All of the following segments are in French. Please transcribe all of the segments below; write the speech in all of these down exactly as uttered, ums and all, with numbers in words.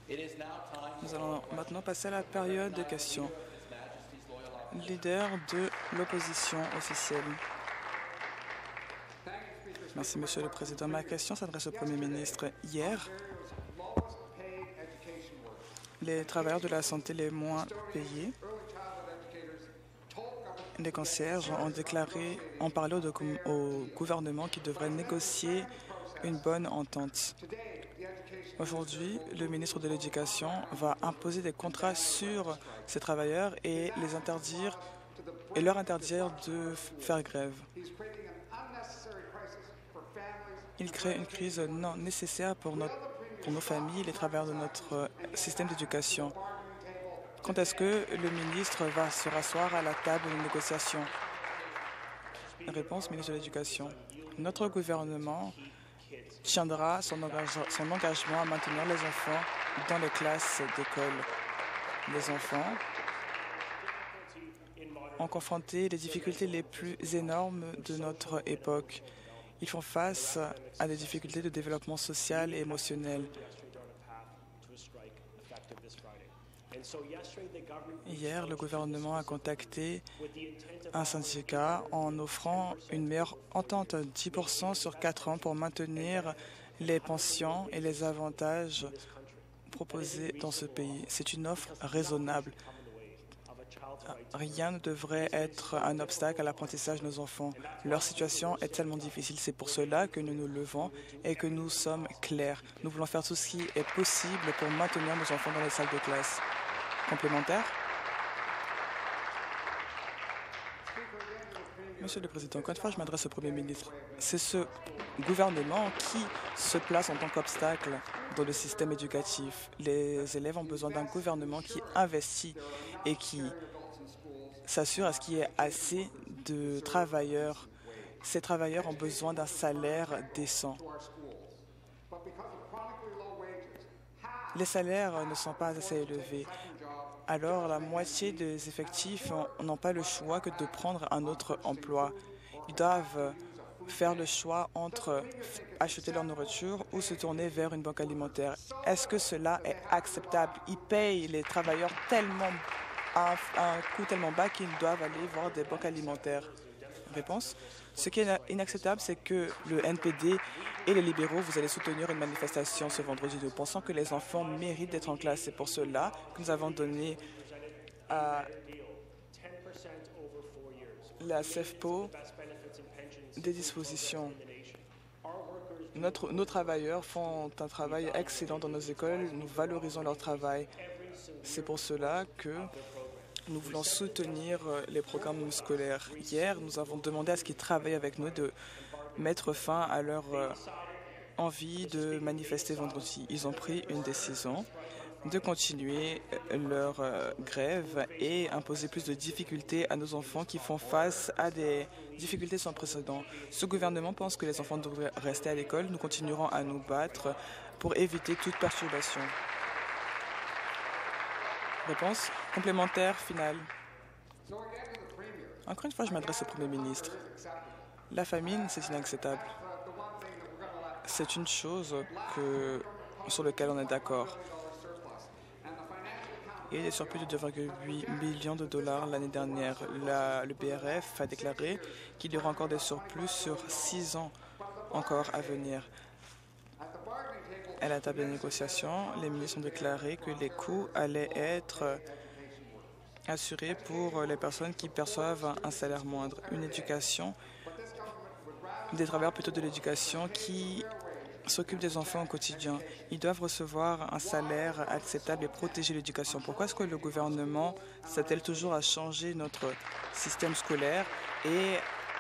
Nous allons maintenant passer à la période de questions. Leader de l'opposition officielle. Merci, Monsieur le Président. Ma question s'adresse au Premier ministre. Hier, les travailleurs de la santé les moins payés, les concierges, ont déclaré, ont parlé au, au gouvernement qui devrait négocier une bonne entente. Aujourd'hui, le ministre de l'Éducation va imposer des contrats sur ces travailleurs et les interdire et leur interdire de faire grève. Il crée une crise non nécessaire pour, notre, pour nos familles et les travailleurs de notre système d'éducation. Quand est-ce que le ministre va se rasseoir à la table de négociation? Réponse, ministre de l'Éducation. Notre gouvernement tiendra son, engage, son engagement à maintenir les enfants dans les classes d'école. Les enfants ont confronté les difficultés les plus énormes de notre époque. Ils font face à des difficultés de développement social et émotionnel. Hier, le gouvernement a contacté un syndicat en offrant une meilleure entente, dix pour cent sur quatre ans, pour maintenir les pensions et les avantages proposés dans ce pays. C'est une offre raisonnable. Rien ne devrait être un obstacle à l'apprentissage de nos enfants. Leur situation est tellement difficile. C'est pour cela que nous nous levons et que nous sommes clairs. Nous voulons faire tout ce qui est possible pour maintenir nos enfants dans les salles de classe. Complémentaire? Monsieur le Président, encore une fois, je m'adresse au Premier ministre. C'est ce gouvernement qui se place en tant qu'obstacle dans le système éducatif. Les élèves ont besoin d'un gouvernement qui investit et qui s'assure à ce qu'il y ait assez de travailleurs. Ces travailleurs ont besoin d'un salaire décent. Les salaires ne sont pas assez élevés. Alors, la moitié des effectifs n'ont pas le choix que de prendre un autre emploi. Ils doivent faire le choix entre acheter leur nourriture ou se tourner vers une banque alimentaire. Est-ce que cela est acceptable? Ils payent les travailleurs tellement à un coût tellement bas qu'ils doivent aller voir des banques alimentaires. Réponse. Ce qui est inacceptable, c'est que le N P D et les libéraux, vous allez soutenir une manifestation ce vendredi. Nous pensons que les enfants méritent d'être en classe. C'est pour cela que nous avons donné à la CEFPO des dispositions. Notre, nos travailleurs font un travail excellent dans nos écoles. Nous valorisons leur travail. C'est pour cela que nous voulons soutenir les programmes scolaires. Hier, nous avons demandé à ce qu'ils travaillent avec nous de mettre fin à leur envie de manifester vendredi. Ils ont pris une décision de continuer leur grève et imposer plus de difficultés à nos enfants qui font face à des difficultés sans précédent. Ce gouvernement pense que les enfants devraient rester à l'école. Nous continuerons à nous battre pour éviter toute perturbation. Réponse complémentaire finale. Encore une fois, je m'adresse au Premier ministre. La famine, c'est inacceptable. C'est une chose que, sur laquelle on est d'accord. Il y a des surplus de deux virgule huit millions de dollars l'année dernière. La, le B R F a déclaré qu'il y aura encore des surplus sur six ans encore à venir. À la table de négociation, les ministres ont déclaré que les coûts allaient être assurés pour les personnes qui perçoivent un salaire moindre. Une éducation, des travailleurs plutôt de l'éducation qui s'occupent des enfants au quotidien. Ils doivent recevoir un salaire acceptable et protéger l'éducation. Pourquoi est-ce que le gouvernement s'attelle toujours à changer notre système scolaire et,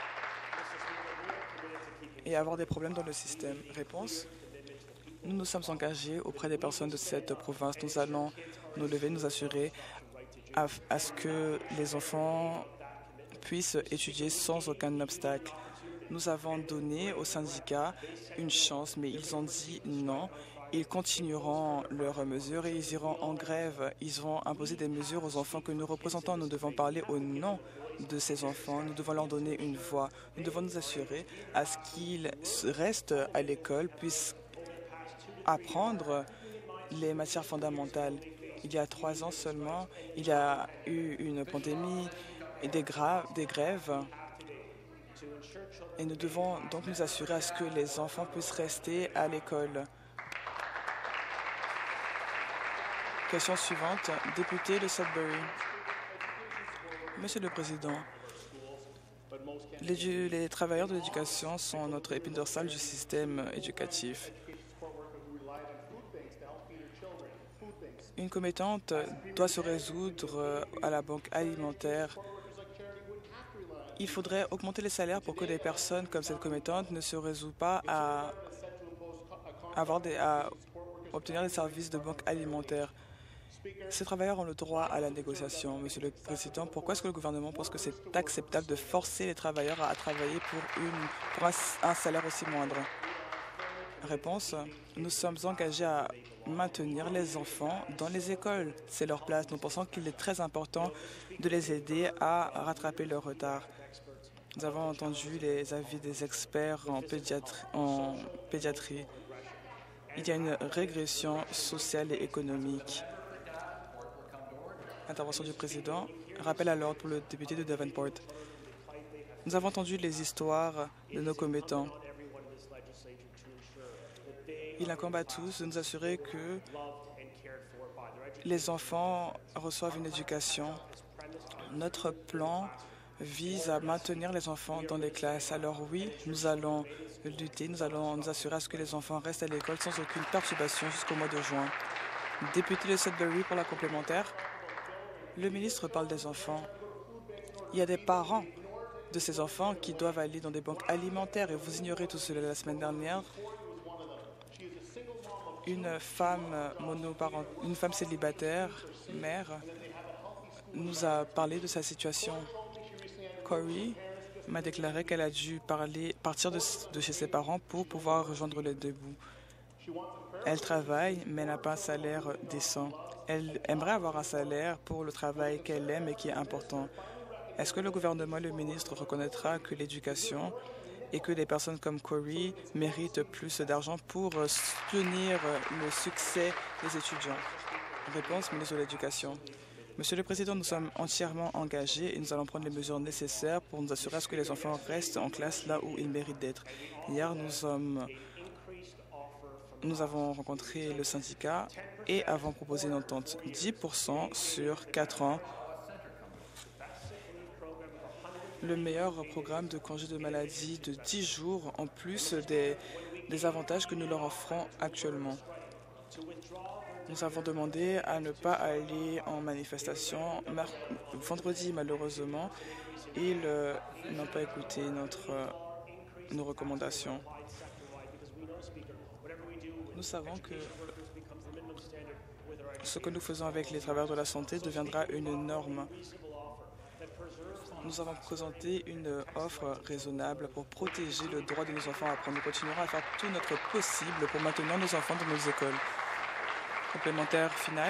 et avoir des problèmes dans le système? Réponse. Nous nous sommes engagés auprès des personnes de cette province. Nous allons nous lever, nous assurer à, à ce que les enfants puissent étudier sans aucun obstacle. Nous avons donné aux syndicats une chance, mais ils ont dit non. Ils continueront leurs mesures et ils iront en grève. Ils vont imposer des mesures aux enfants que nous représentons. Nous devons parler au nom de ces enfants. Nous devons leur donner une voix. Nous devons nous assurer à ce qu'ils restent à l'école, puissent apprendre les matières fondamentales. Il y a trois ans seulement, il y a eu une pandémie et des, gra des grèves. Et nous devons donc nous assurer à ce que les enfants puissent rester à l'école. Question suivante, député de Sudbury. Monsieur le Président, les, les travailleurs de l'éducation sont notre épine dorsale du système éducatif. Une commettante doit se résoudre à la banque alimentaire. Il faudrait augmenter les salaires pour que des personnes comme cette commettante ne se résolvent pas à, avoir des, à obtenir des services de banque alimentaire. Ces travailleurs ont le droit à la négociation. Monsieur le Président, pourquoi est-ce que le gouvernement pense que c'est acceptable de forcer les travailleurs à travailler pour, une, pour un, un salaire aussi moindre? Réponse, nous sommes engagés à maintenir les enfants dans les écoles. C'est leur place. Nous pensons qu'il est très important de les aider à rattraper leur retard. Nous avons entendu les avis des experts en pédiatrie. En pédiatrie. Il y a une régression sociale et économique. Intervention du président. Rappel à l'ordre pour le député de Davenport. Nous avons entendu les histoires de nos commettants. Il incombe à tous de nous assurer que les enfants reçoivent une éducation. Notre plan vise à maintenir les enfants dans les classes. Alors oui, nous allons lutter, nous allons nous assurer à ce que les enfants restent à l'école sans aucune perturbation jusqu'au mois de juin. Député de Sudbury pour la complémentaire. Le ministre parle des enfants. Il y a des parents de ces enfants qui doivent aller dans des banques alimentaires et vous ignorez tout cela. La semaine dernière, une femme monoparent, une femme célibataire, mère, nous a parlé de sa situation. Corey m'a déclaré qu'elle a dû parler, partir de, de chez ses parents pour pouvoir rejoindre les deux bouts. Elle travaille, mais n'a pas un salaire décent. Elle aimerait avoir un salaire pour le travail qu'elle aime et qui est important. Est-ce que le gouvernement et le ministre reconnaîtra que l'éducation et que des personnes comme Corey méritent plus d'argent pour soutenir le succès des étudiants? Réponse, ministre de l'Éducation. Monsieur le Président, nous sommes entièrement engagés et nous allons prendre les mesures nécessaires pour nous assurer à ce que les enfants restent en classe là où ils méritent d'être. Hier, nous, sommes, nous avons rencontré le syndicat et avons proposé une entente dix pour cent sur quatre ans. Le meilleur programme de congé de maladie de dix jours en plus des, des avantages que nous leur offrons actuellement. Nous avons demandé à ne pas aller en manifestation vendredi, malheureusement. Ils euh, n'ont pas écouté notre, euh, nos recommandations. Nous savons que ce que nous faisons avec les travailleurs de la santé deviendra une norme. Nous avons présenté une offre raisonnable pour protéger le droit de nos enfants à apprendre. Nous continuerons à faire tout notre possible pour maintenir nos enfants dans nos écoles. Complémentaire final.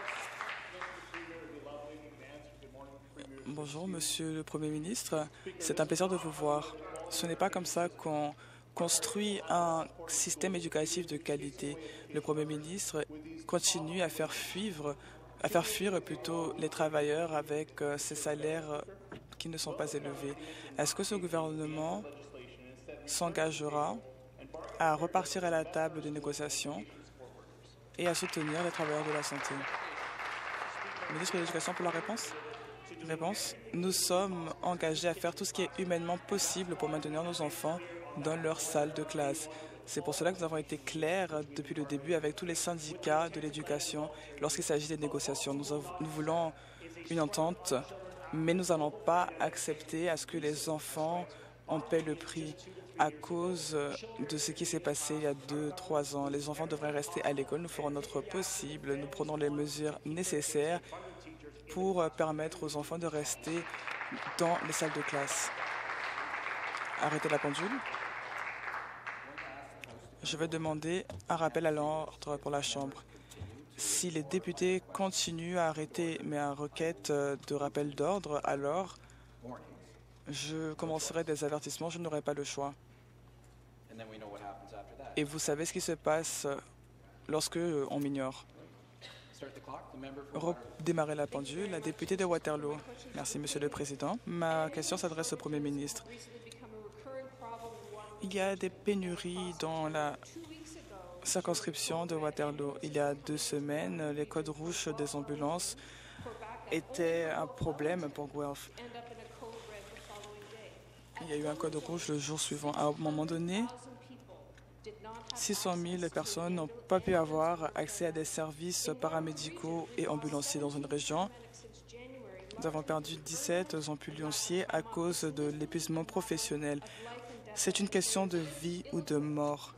Bonjour, Monsieur le Premier ministre. C'est un plaisir de vous voir. Ce n'est pas comme ça qu'on construit un système éducatif de qualité. Le Premier ministre continue à faire fuir, à faire fuir plutôt les travailleurs avec euh, ces salaires qui ne sont pas élevés. Est-ce que ce gouvernement s'engagera à repartir à la table de négociation et à soutenir les travailleurs de la santé? Ministre de l'Éducation pour la réponse. Réponse. Nous sommes engagés à faire tout ce qui est humainement possible pour maintenir nos enfants dans leur salle de classe. C'est pour cela que nous avons été clairs depuis le début avec tous les syndicats de l'éducation lorsqu'il s'agit des négociations. Nous, avons, nous voulons une entente, mais nous n'allons pas accepter à ce que les enfants en paient le prix à cause de ce qui s'est passé il y a deux, trois ans. Les enfants devraient rester à l'école. Nous ferons notre possible. Nous prenons les mesures nécessaires pour permettre aux enfants de rester dans les salles de classe. Arrêtez la pendule. Je vais demander un rappel à l'ordre pour la Chambre. Si les députés continuent à arrêter mes requêtes de rappel d'ordre, alors je commencerai des avertissements. Je n'aurai pas le choix. Et vous savez ce qui se passe lorsque euh, on m'ignore. Redémarrer la pendule, la députée de Waterloo. Merci, Monsieur le Président. Ma question s'adresse au Premier ministre. Il y a des pénuries dans la circonscription de Waterloo. Il y a deux semaines, les codes rouges des ambulances étaient un problème pour Guelph. Il y a eu un code rouge le jour suivant. À un moment donné, six cent mille personnes n'ont pas pu avoir accès à des services paramédicaux et ambulanciers dans une région. Nous avons perdu dix-sept ambulanciers à cause de l'épuisement professionnel. C'est une question de vie ou de mort.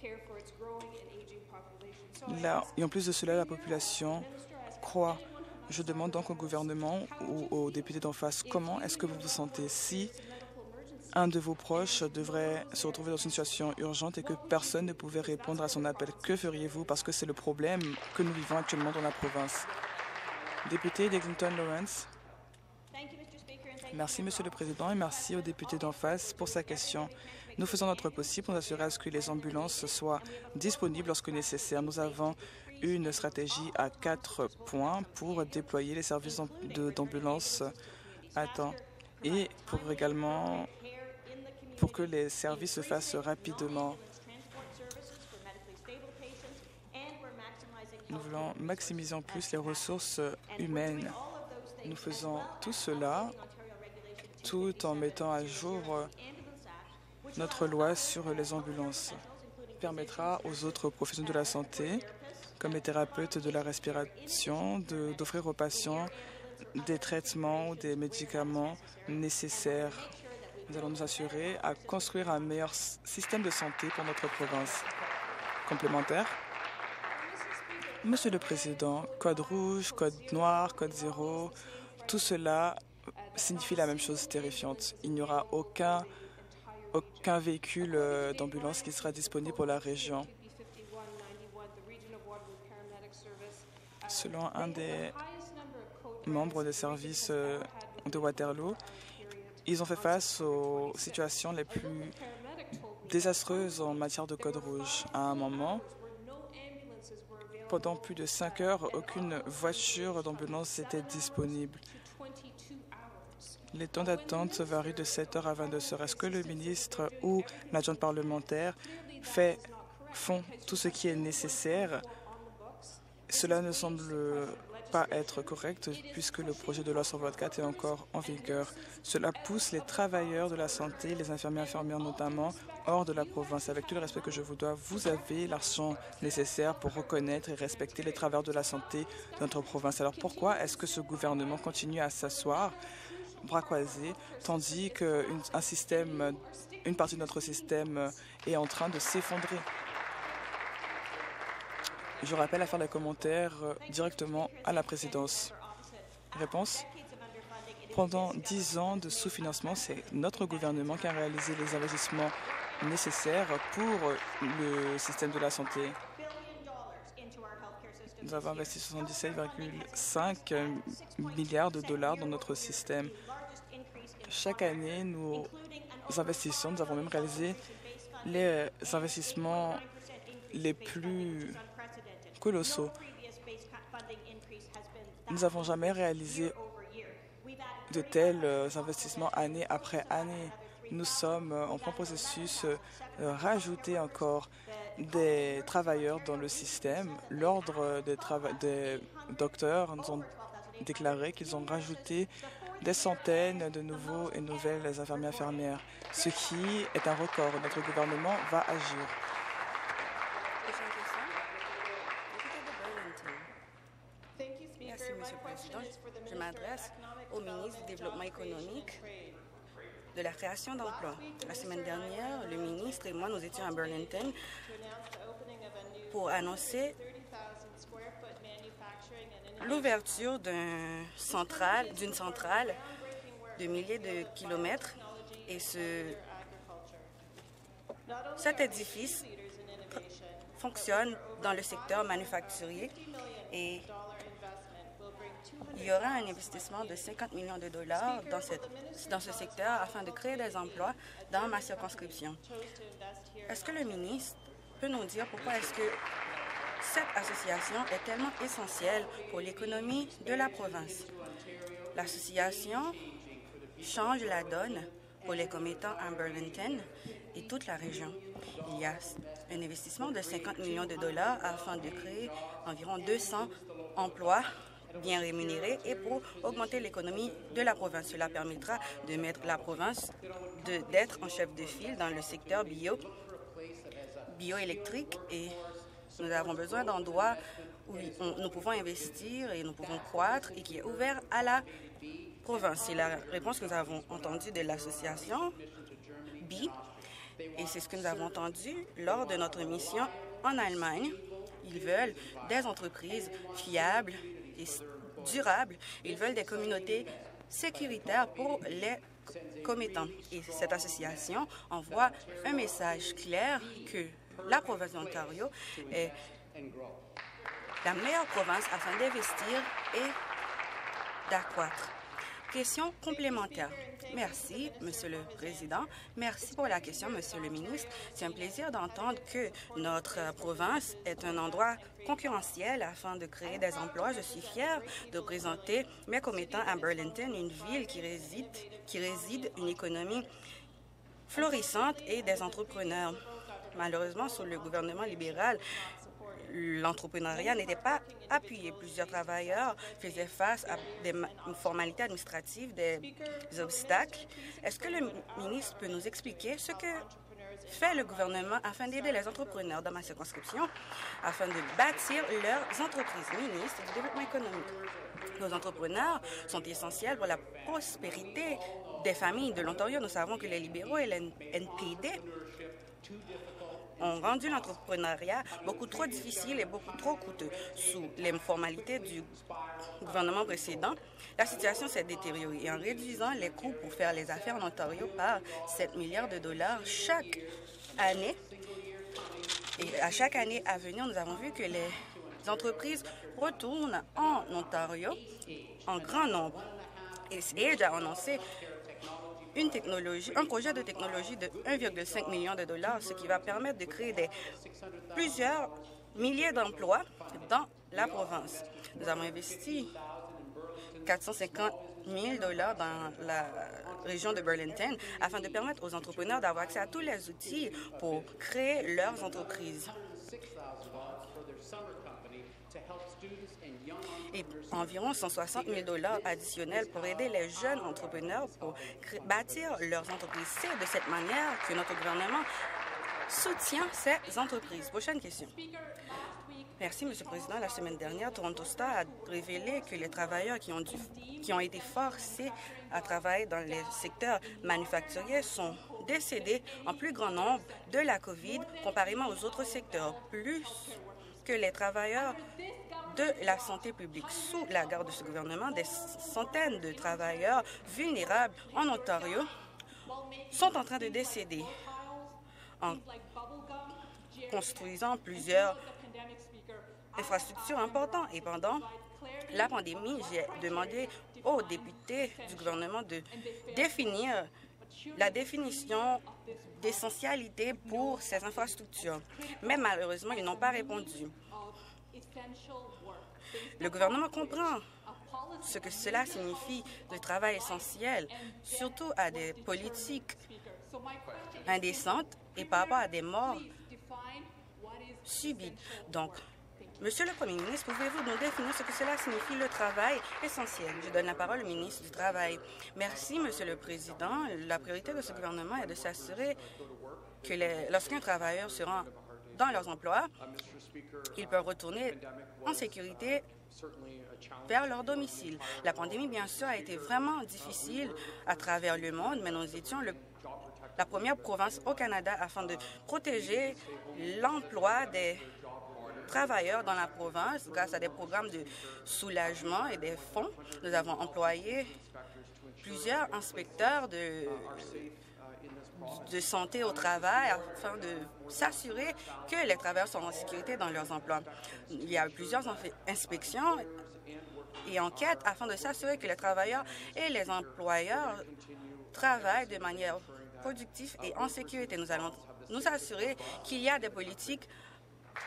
Là, et en plus de cela, la population croît. Je demande donc au gouvernement ou aux députés d'en face, comment est-ce que vous vous sentez si un de vos proches devrait se retrouver dans une situation urgente et que personne ne pouvait répondre à son appel? Que feriez-vous? Parce que c'est le problème que nous vivons actuellement dans la province. Député d'Eglinton Lawrence. Merci, Monsieur le Président, et merci au député d'en face pour sa question. Nous faisons notre possible pour nous assurer à ce que les ambulances soient disponibles lorsque nécessaire. Nous avons une stratégie à quatre points pour déployer les services d'ambulance à temps et pour également pour que les services se fassent rapidement. Nous voulons maximiser en plus les ressources humaines. Nous faisons tout cela tout en mettant à jour notre loi sur les ambulances. Permettra aux autres professionnels de la santé, comme les thérapeutes de la respiration, d'offrir aux patients des traitements ou des médicaments nécessaires. Nous allons nous assurer à construire un meilleur système de santé pour notre province. Complémentaire. Monsieur le Président, code rouge, code noir, code zéro, tout cela signifie la même chose terrifiante. Il n'y aura aucun, aucun véhicule d'ambulance qui sera disponible pour la région. Selon un des membres des services de Waterloo, ils ont fait face aux situations les plus désastreuses en matière de code rouge. À un moment, pendant plus de cinq heures, aucune voiture d'ambulance n'était disponible. Les temps d'attente varient de sept heures à vingt-deux heures. Est-ce que le ministre ou l'adjoint parlementaire fait, font tout ce qui est nécessaire? Cela ne semble pas être correct puisque le projet de loi cent vingt-quatre est encore en vigueur. Cela pousse les travailleurs de la santé, les infirmiers et infirmières notamment, hors de la province. Avec tout le respect que je vous dois, vous avez l'argent nécessaire pour reconnaître et respecter les travailleurs de la santé de notre province. Alors pourquoi est-ce que ce gouvernement continue à s'asseoir bras croisés, tandis qu'un système, une partie de notre système est en train de s'effondrer? Je rappelle à faire les commentaires directement à la présidence. Réponse. Pendant dix ans de sous-financement, c'est notre gouvernement qui a réalisé les investissements nécessaires pour le système de la santé. Nous avons investi soixante-dix-sept virgule cinq milliards de dollars dans notre système. Chaque année, nous investissons, nous avons même réalisé les investissements les plus colossaux. Nous n'avons jamais réalisé de tels investissements année après année. Nous sommes en plein processus de rajouter encore des travailleurs dans le système. L'Ordre des, des docteurs nous ont déclaré qu'ils ont rajouté des centaines de nouveaux et nouvelles infirmiers et infirmières, ce qui est un record. Notre gouvernement va agir. Merci, Monsieur le Président. Je m'adresse au ministre du Développement économique de la création d'emplois. La semaine dernière, le ministre et moi, nous étions à Burlington pour annoncer l'ouverture d'une centrale, d'une centrale de milliers de kilomètres. Et ce, cet édifice fonctionne dans le secteur manufacturier et il y aura un investissement de cinquante millions de dollars dans, cette, dans ce secteur afin de créer des emplois dans ma circonscription. Est-ce que le ministre peut nous dire pourquoi est-ce que Cette association est tellement essentielle pour l'économie de la province. L'association change la donne pour les commettants à Burlington et toute la région. Il y a un investissement de cinquante millions de dollars afin de créer environ deux cents emplois bien rémunérés et pour augmenter l'économie de la province. Cela permettra de mettre la province d'être en chef de file dans le secteur bio, bioélectrique et nous avons besoin d'endroits où on, nous pouvons investir et nous pouvons croître et qui est ouvert à la province. C'est la réponse que nous avons entendue de l'association B et c'est ce que nous avons entendu lors de notre mission en Allemagne. Ils veulent des entreprises fiables et durables. Ils veulent des communautés sécuritaires pour les commettants. Et cette association envoie un message clair que la province d'Ontario est la meilleure province afin d'investir et d'accroître. Question complémentaire. Merci, Monsieur le Président. Merci pour la question, Monsieur le ministre. C'est un plaisir d'entendre que notre province est un endroit concurrentiel afin de créer des emplois. Je suis fière de présenter mes commettants à Burlington, une ville qui réside, qui réside une économie florissante et des entrepreneurs. Malheureusement, sous le gouvernement libéral, l'entrepreneuriat n'était pas appuyé. Plusieurs travailleurs faisaient face à des formalités administratives, des obstacles. Est-ce que le ministre peut nous expliquer ce que fait le gouvernement afin d'aider les entrepreneurs dans ma circonscription, afin de bâtir leurs entreprises? Ministre du Développement économique. Nos entrepreneurs sont essentiels pour la prospérité des familles de l'Ontario. Nous savons que les libéraux et les N P D ont rendu l'entrepreneuriat beaucoup trop difficile et beaucoup trop coûteux. Sous les formalités du gouvernement précédent, la situation s'est détériorée et en réduisant les coûts pour faire les affaires en Ontario par sept milliards de dollars chaque année. Et à chaque année à venir, nous avons vu que les entreprises retournent en Ontario en grand nombre. Et Sage a annoncé Une technologie, un projet de technologie de un virgule cinq million de dollars, ce qui va permettre de créer des, plusieurs milliers d'emplois dans la province. Nous avons investi quatre cent cinquante mille dollars dans la région de Burlington afin de permettre aux entrepreneurs d'avoir accès à tous les outils pour créer leurs entreprises. Et environ cent soixante mille dollars additionnels pour aider les jeunes entrepreneurs pour bâtir leurs entreprises. C'est de cette manière que notre gouvernement soutient ces entreprises. Prochaine question. Merci, Monsieur le Président. La semaine dernière, Toronto Star a révélé que les travailleurs qui ont, dû, qui ont été forcés à travailler dans les secteurs manufacturiers sont décédés en plus grand nombre de la COVID comparément aux autres secteurs, plus que les travailleurs de la santé publique. Sous la garde de ce gouvernement, des centaines de travailleurs vulnérables en Ontario sont en train de décéder en construisant plusieurs infrastructures importantes. Et pendant la pandémie, j'ai demandé aux députés du gouvernement de définir la définition d'essentialité pour ces infrastructures. Mais malheureusement, ils n'ont pas répondu. Le gouvernement comprend ce que cela signifie de travail essentiel, surtout à des politiques indécentes et par rapport à des morts subites. Donc, Monsieur le Premier ministre, pouvez-vous nous définir ce que cela signifie le travail essentiel? Je donne la parole au ministre du Travail. Merci, Monsieur le Président. La priorité de ce gouvernement est de s'assurer que les, lorsqu'un travailleur se rend dans leurs emplois, ils peuvent retourner en sécurité vers leur domicile. La pandémie, bien sûr, a été vraiment difficile à travers le monde, mais nous étions le, la première province au Canada afin de protéger l'emploi des travailleurs dans la province grâce à des programmes de soulagement et des fonds. Nous avons employé plusieurs inspecteurs de, de santé au travail afin de s'assurer que les travailleurs sont en sécurité dans leurs emplois. Il y a plusieurs inspections et enquêtes afin de s'assurer que les travailleurs et les employeurs travaillent de manière productive et en sécurité. Nous allons nous assurer qu'il y a des politiques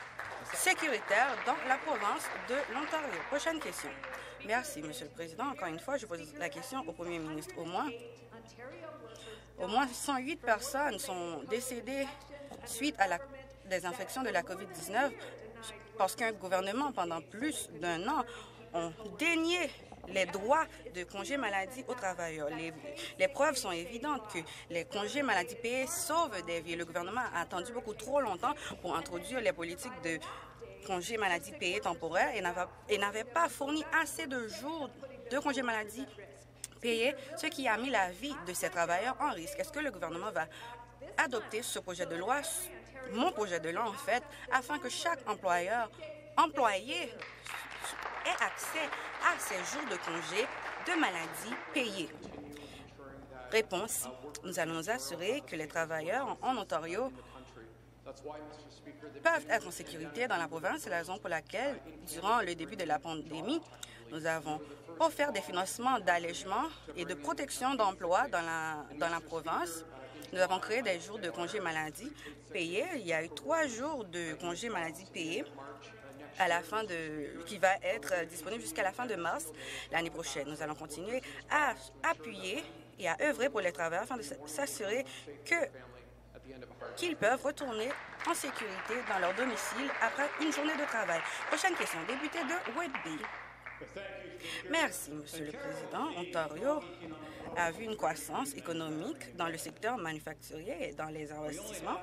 sécuritaire dans la province de l'Ontario. Prochaine question. Merci, Monsieur le Président. Encore une fois, je pose la question au Premier ministre. Au moins, au moins cent huit personnes sont décédées suite à la désinfection de la COVID dix-neuf parce qu'un gouvernement, pendant plus d'un an, ont dénié les droits de congés maladie aux travailleurs. Les, les preuves sont évidentes que les congés maladie payés sauvent des vies. Le gouvernement a attendu beaucoup trop longtemps pour introduire les politiques de congés maladie payés temporaires et n'avait pas fourni assez de jours de congés maladie payés, ce qui a mis la vie de ces travailleurs en risque. Est-ce que le gouvernement va adopter ce projet de loi, mon projet de loi en fait, afin que chaque employeur, employé ait accès à ces jours de congé de maladie payés? Réponse. Nous allons nous assurer que les travailleurs en Ontario peuvent être en sécurité dans la province. C'est la raison pour laquelle, durant le début de la pandémie, nous avons offert des financements d'allègement et de protection d'emploi dans la, dans la province. Nous avons créé des jours de congé maladie payés. Il y a eu trois jours de congé maladie payés à la fin de, qui va être disponible jusqu'à la fin de mars l'année prochaine. Nous allons continuer à appuyer et à œuvrer pour les travailleurs afin de s'assurer que qu'ils peuvent retourner en sécurité dans leur domicile après une journée de travail. Prochaine question, député de Whitby. Merci, Monsieur le Président. Ontario a vu une croissance économique dans le secteur manufacturier et dans les investissements.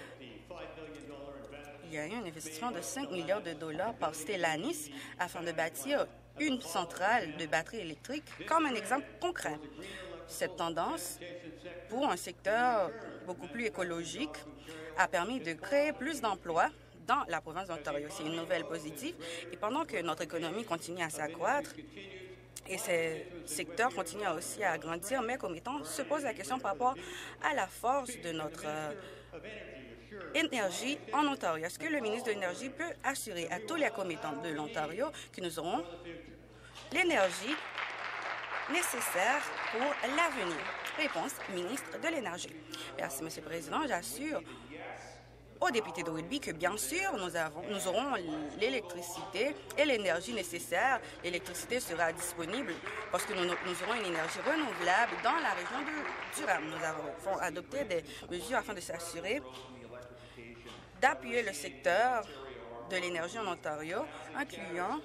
Il y a eu un investissement de cinq milliards de dollars par Stellantis afin de bâtir une centrale de batteries électriques comme un exemple concret. Cette tendance, pour un secteur beaucoup plus écologique, a permis de créer plus d'emplois dans la province d'Ontario. C'est une nouvelle positive. Et pendant que notre économie continue à s'accroître et ces secteurs continuent aussi à grandir, mes commettants se posent la question par rapport à la force de notre euh, énergie en Ontario. Est-ce que le ministre de l'Énergie peut assurer à tous les commettants de l'Ontario que nous aurons l'énergie nécessaire pour l'avenir? Réponse, ministre de l'Énergie. Merci, Monsieur le Président. J'assure aux députés de Whitby que, bien sûr, nous, avons, nous aurons l'électricité et l'énergie nécessaire. L'électricité sera disponible parce que nous, nous aurons une énergie renouvelable dans la région de Durham. Nous avons adopté des mesures afin de s'assurer d'appuyer le secteur de l'énergie en Ontario, incluant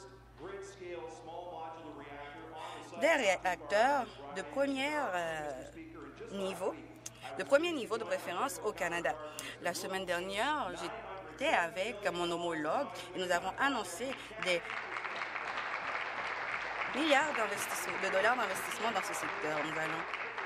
des réacteurs de premier euh, niveau, de premier niveau de préférence au Canada. La semaine dernière, j'étais avec mon homologue et nous avons annoncé des milliards de dollars d'investissement dans ce secteur. Nous allons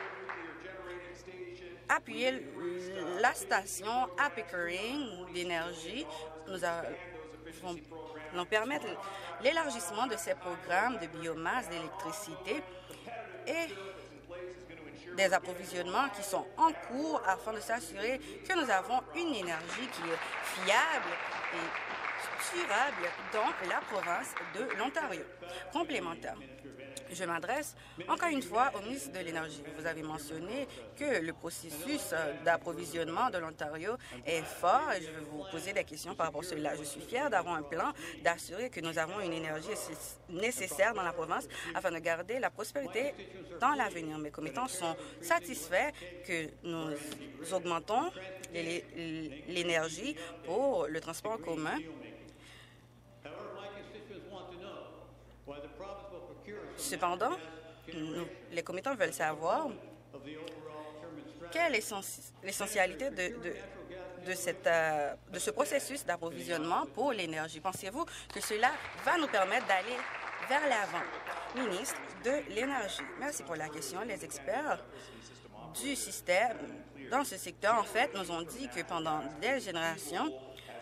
appuyer la station à Pickering d'énergie. Nous allons nous permettre l'élargissement de ces programmes de biomasse, d'électricité et des approvisionnements qui sont en cours afin de s'assurer que nous avons une énergie qui est fiable et durable dans la province de l'Ontario. Complémentaire. Je m'adresse encore une fois au ministre de l'Énergie. Vous avez mentionné que le processus d'approvisionnement de l'Ontario est fort et je vais vous poser des questions par rapport à cela. Je suis fière d'avoir un plan d'assurer que nous avons une énergie nécessaire dans la province afin de garder la prospérité dans l'avenir. Mes commettants sont satisfaits que nous augmentons l'énergie pour le transport en commun. Cependant, nous, les commettants veulent savoir quelle est l'essentialité de, de, de, cette, euh, de ce processus d'approvisionnement pour l'énergie. Pensez-vous que cela va nous permettre d'aller vers l'avant? Ministre de l'Énergie. Merci pour la question. Les experts du système dans ce secteur, en fait, nous ont dit que pendant des générations,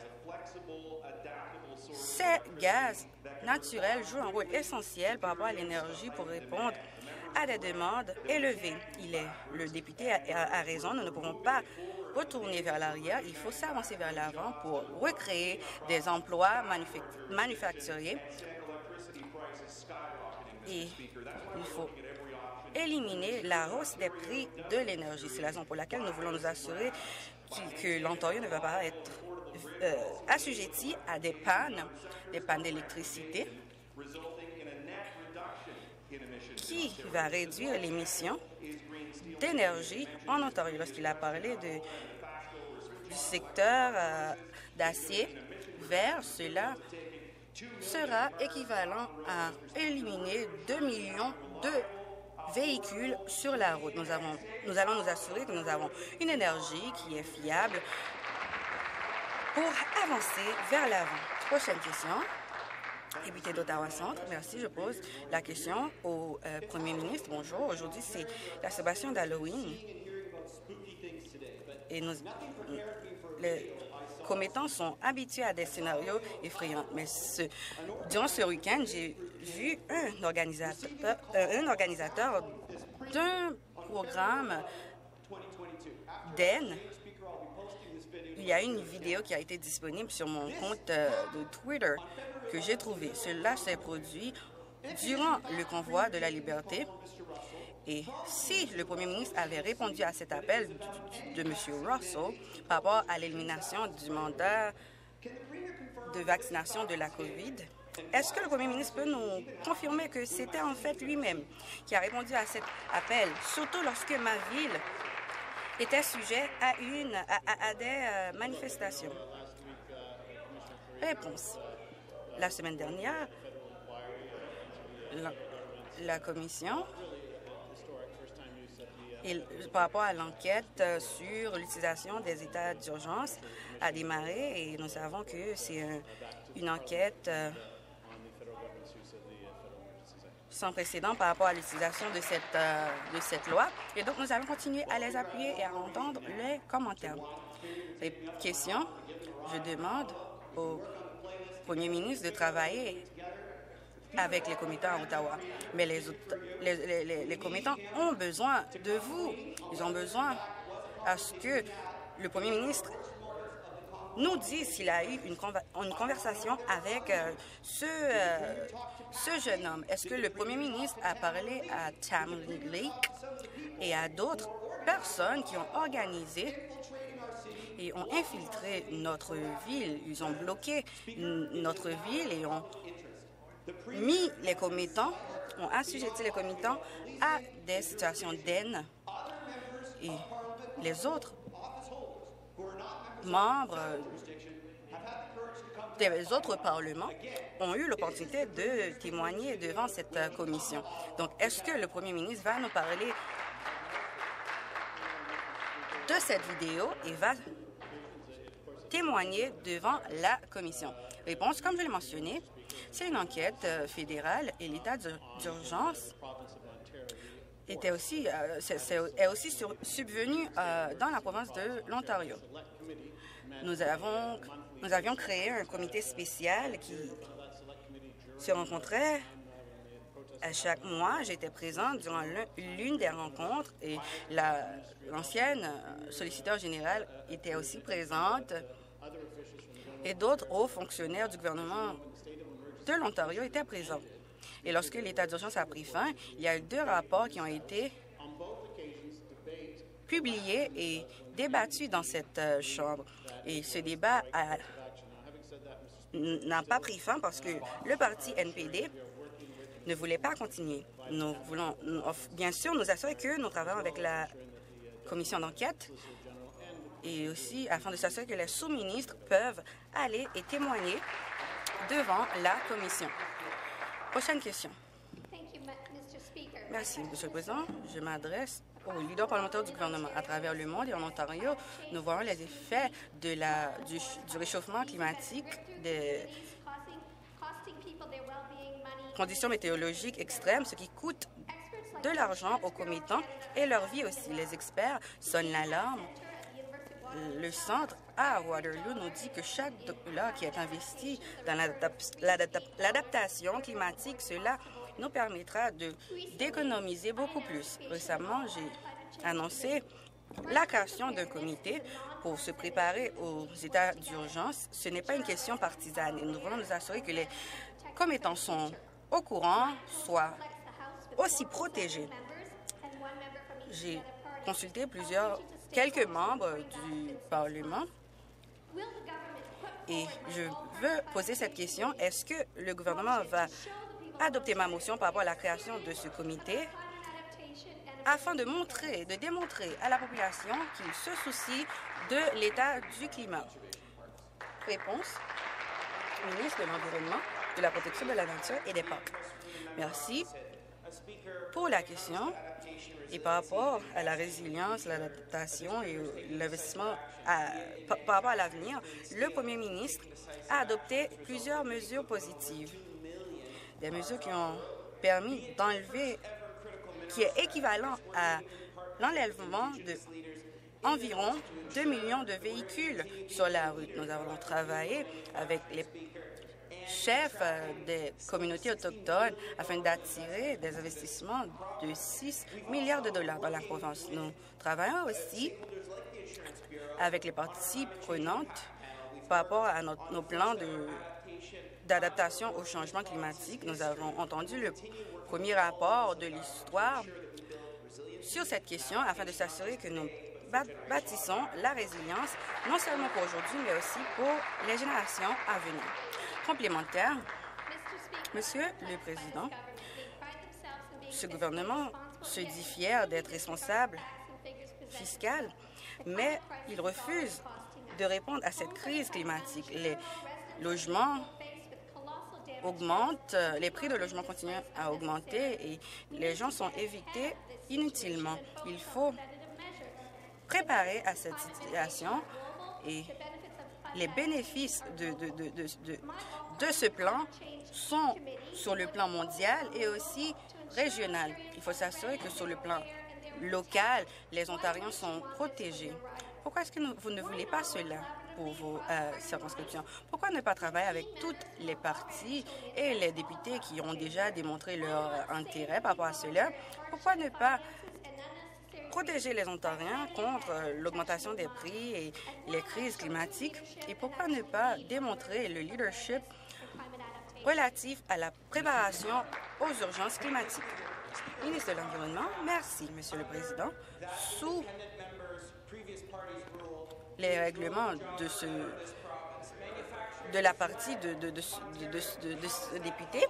ces gaz naturels jouent un rôle essentiel par rapport à l'énergie pour répondre à des demandes élevées. Il est, le député a, a, a raison, nous ne pouvons pas retourner vers l'arrière, il faut s'avancer vers l'avant pour recréer des emplois manufac manufacturiers et il faut éliminer la hausse des prix de l'énergie. C'est la raison pour laquelle nous voulons nous assurer que l'Ontario ne va pas être euh, assujettis à des pannes, des pannes d'électricité, qui va réduire l'émission d'énergie en Ontario. Lorsqu'il a parlé de, du secteur euh, d'acier vert, cela sera équivalent à éliminer deux millions de véhicules sur la route. Nous, avons, nous allons nous assurer que nous avons une énergie qui est fiable pour avancer vers l'avant. Prochaine question. Député d'Ottawa-Centre, merci. Je pose la question au euh, Premier ministre. Bonjour. Aujourd'hui, c'est la célébration d'Halloween. Et nous, les commettants sont habitués à des scénarios effrayants. Mais ce, durant ce week-end, j'ai vu un organisateur, euh, un organisateur d'un programme d'A I N. Il y a une vidéo qui a été disponible sur mon compte euh, de Twitter que j'ai trouvé. Cela s'est produit durant le convoi de la liberté. Et si le premier ministre avait répondu à cet appel de, de M. Russell par rapport à l'élimination du mandat de vaccination de la COVID, est-ce que le premier ministre peut nous confirmer que c'était en fait lui-même qui a répondu à cet appel, surtout lorsque ma ville était sujet à, une, à, à, à des euh, manifestations? Réponse. La semaine dernière, la, la commission, et, par rapport à l'enquête sur l'utilisation des états d'urgence, a démarré et nous savons que c'est un, une enquête euh, sans précédent par rapport à l'utilisation de cette, euh, de cette loi. Et donc, nous allons continuer à les appuyer et à entendre les commentaires. Les questions, je demande au Premier ministre de travailler avec les commettants à Ottawa. Mais les, autres, les, les, les commettants ont besoin de vous. Ils ont besoin à ce que le Premier ministre nous dise s'il a eu une, conver une conversation avec euh, ce, euh, ce jeune homme. Est-ce que le Premier ministre a parlé à Tamlin Lake et à d'autres personnes qui ont organisé et ont infiltré notre ville? Ils ont bloqué notre ville et ont mis les commettants, ont assujetti les commettants à des situations d'haine. Et les autres membres des autres parlements ont eu l'opportunité de témoigner devant cette commission. Donc, est-ce que le Premier ministre va nous parler de cette vidéo et va témoigner devant la commission? Réponse, comme je l'ai mentionné, c'est une enquête euh, fédérale et l'état d'urgence était aussi, euh, c est, c est, est aussi sur, subvenu euh, dans la province de l'Ontario. Nous, avons, nous avions créé un comité spécial qui se rencontrait à chaque mois. J'étais présente durant l'une des rencontres et l'ancienne solliciteur générale était aussi présente et d'autres hauts fonctionnaires du gouvernement de l'Ontario étaient présents. Et lorsque l'état d'urgence a pris fin, il y a eu deux rapports qui ont été publiés et débattus dans cette euh, Chambre. Et ce débat n'a pas pris fin parce que le parti N P D ne voulait pas continuer. Nous voulons, nous, bien sûr, nous assurer que nous travaillons avec la commission d'enquête et aussi afin de s'assurer que les sous-ministres peuvent aller et témoigner devant la commission. Prochaine question. Merci, Monsieur le Président. Je m'adresse aux leaders parlementaires du gouvernement. À travers le monde et en Ontario, nous voyons les effets de la, du, du réchauffement climatique, des conditions météorologiques extrêmes, ce qui coûte de l'argent aux commettants et leur vie aussi. Les experts sonnent l'alarme. Le centre à Waterloo nous dit que chaque dollar qui est investi dans l'adaptation climatique, cela nous permettra d'économiser beaucoup plus. Récemment, j'ai annoncé la création d'un comité pour se préparer aux états d'urgence. Ce n'est pas une question partisane. Nous voulons nous assurer que les commettants sont au courant, soient aussi protégés. J'ai consulté plusieurs, quelques membres du Parlement Et je veux poser cette question. Est-ce que le gouvernement va adopter ma motion par rapport à la création de ce comité afin de montrer, de démontrer à la population qu'il se soucie de l'état du climat? Réponse, ministre de l'Environnement, de la Protection de la Nature et des Parcs. Merci pour la question. Et par rapport à la résilience, l'adaptation et l'investissement par, par rapport à l'avenir, le premier ministre a adopté plusieurs mesures positives. Des mesures qui ont permis d'enlever, qui est équivalent à l'enlèvement de environ deux millions de véhicules sur la route. Nous avons travaillé avec les chefs des communautés autochtones afin d'attirer des investissements de six milliards de dollars dans la province. Nous travaillons aussi avec les parties prenantes par rapport à notre, nos plans d'adaptation au changement climatique. Nous avons entendu le premier rapport de l'histoire sur cette question afin de s'assurer que nous bâtissons la résilience, non seulement pour aujourd'hui, mais aussi pour les générations à venir. Complémentaire, Monsieur le Président, ce gouvernement se dit fier d'être responsable fiscal, mais il refuse de répondre à cette crise climatique. Les logements augmentent, les prix de logements continuent à augmenter et les gens sont évités inutilement. Il faut préparer à cette situation et les bénéfices de, de, de, de, de, de ce plan sont sur le plan mondial et aussi régional. Il faut s'assurer que sur le plan local, les Ontariens sont protégés. Pourquoi est-ce que nous, vous ne voulez pas cela pour vos euh, circonscriptions? Pourquoi ne pas travailler avec toutes les partis et les députés qui ont déjà démontré leur intérêt par rapport à cela? Pourquoi ne pas protéger les Ontariens contre l'augmentation des prix et les crises climatiques? Et pourquoi ne pas démontrer le leadership relatif à la préparation aux urgences climatiques? Ministre de l'Environnement, merci, Monsieur le Président. Sous les règlements de, ce, de la partie de, de, de, de, de, de, de ce député,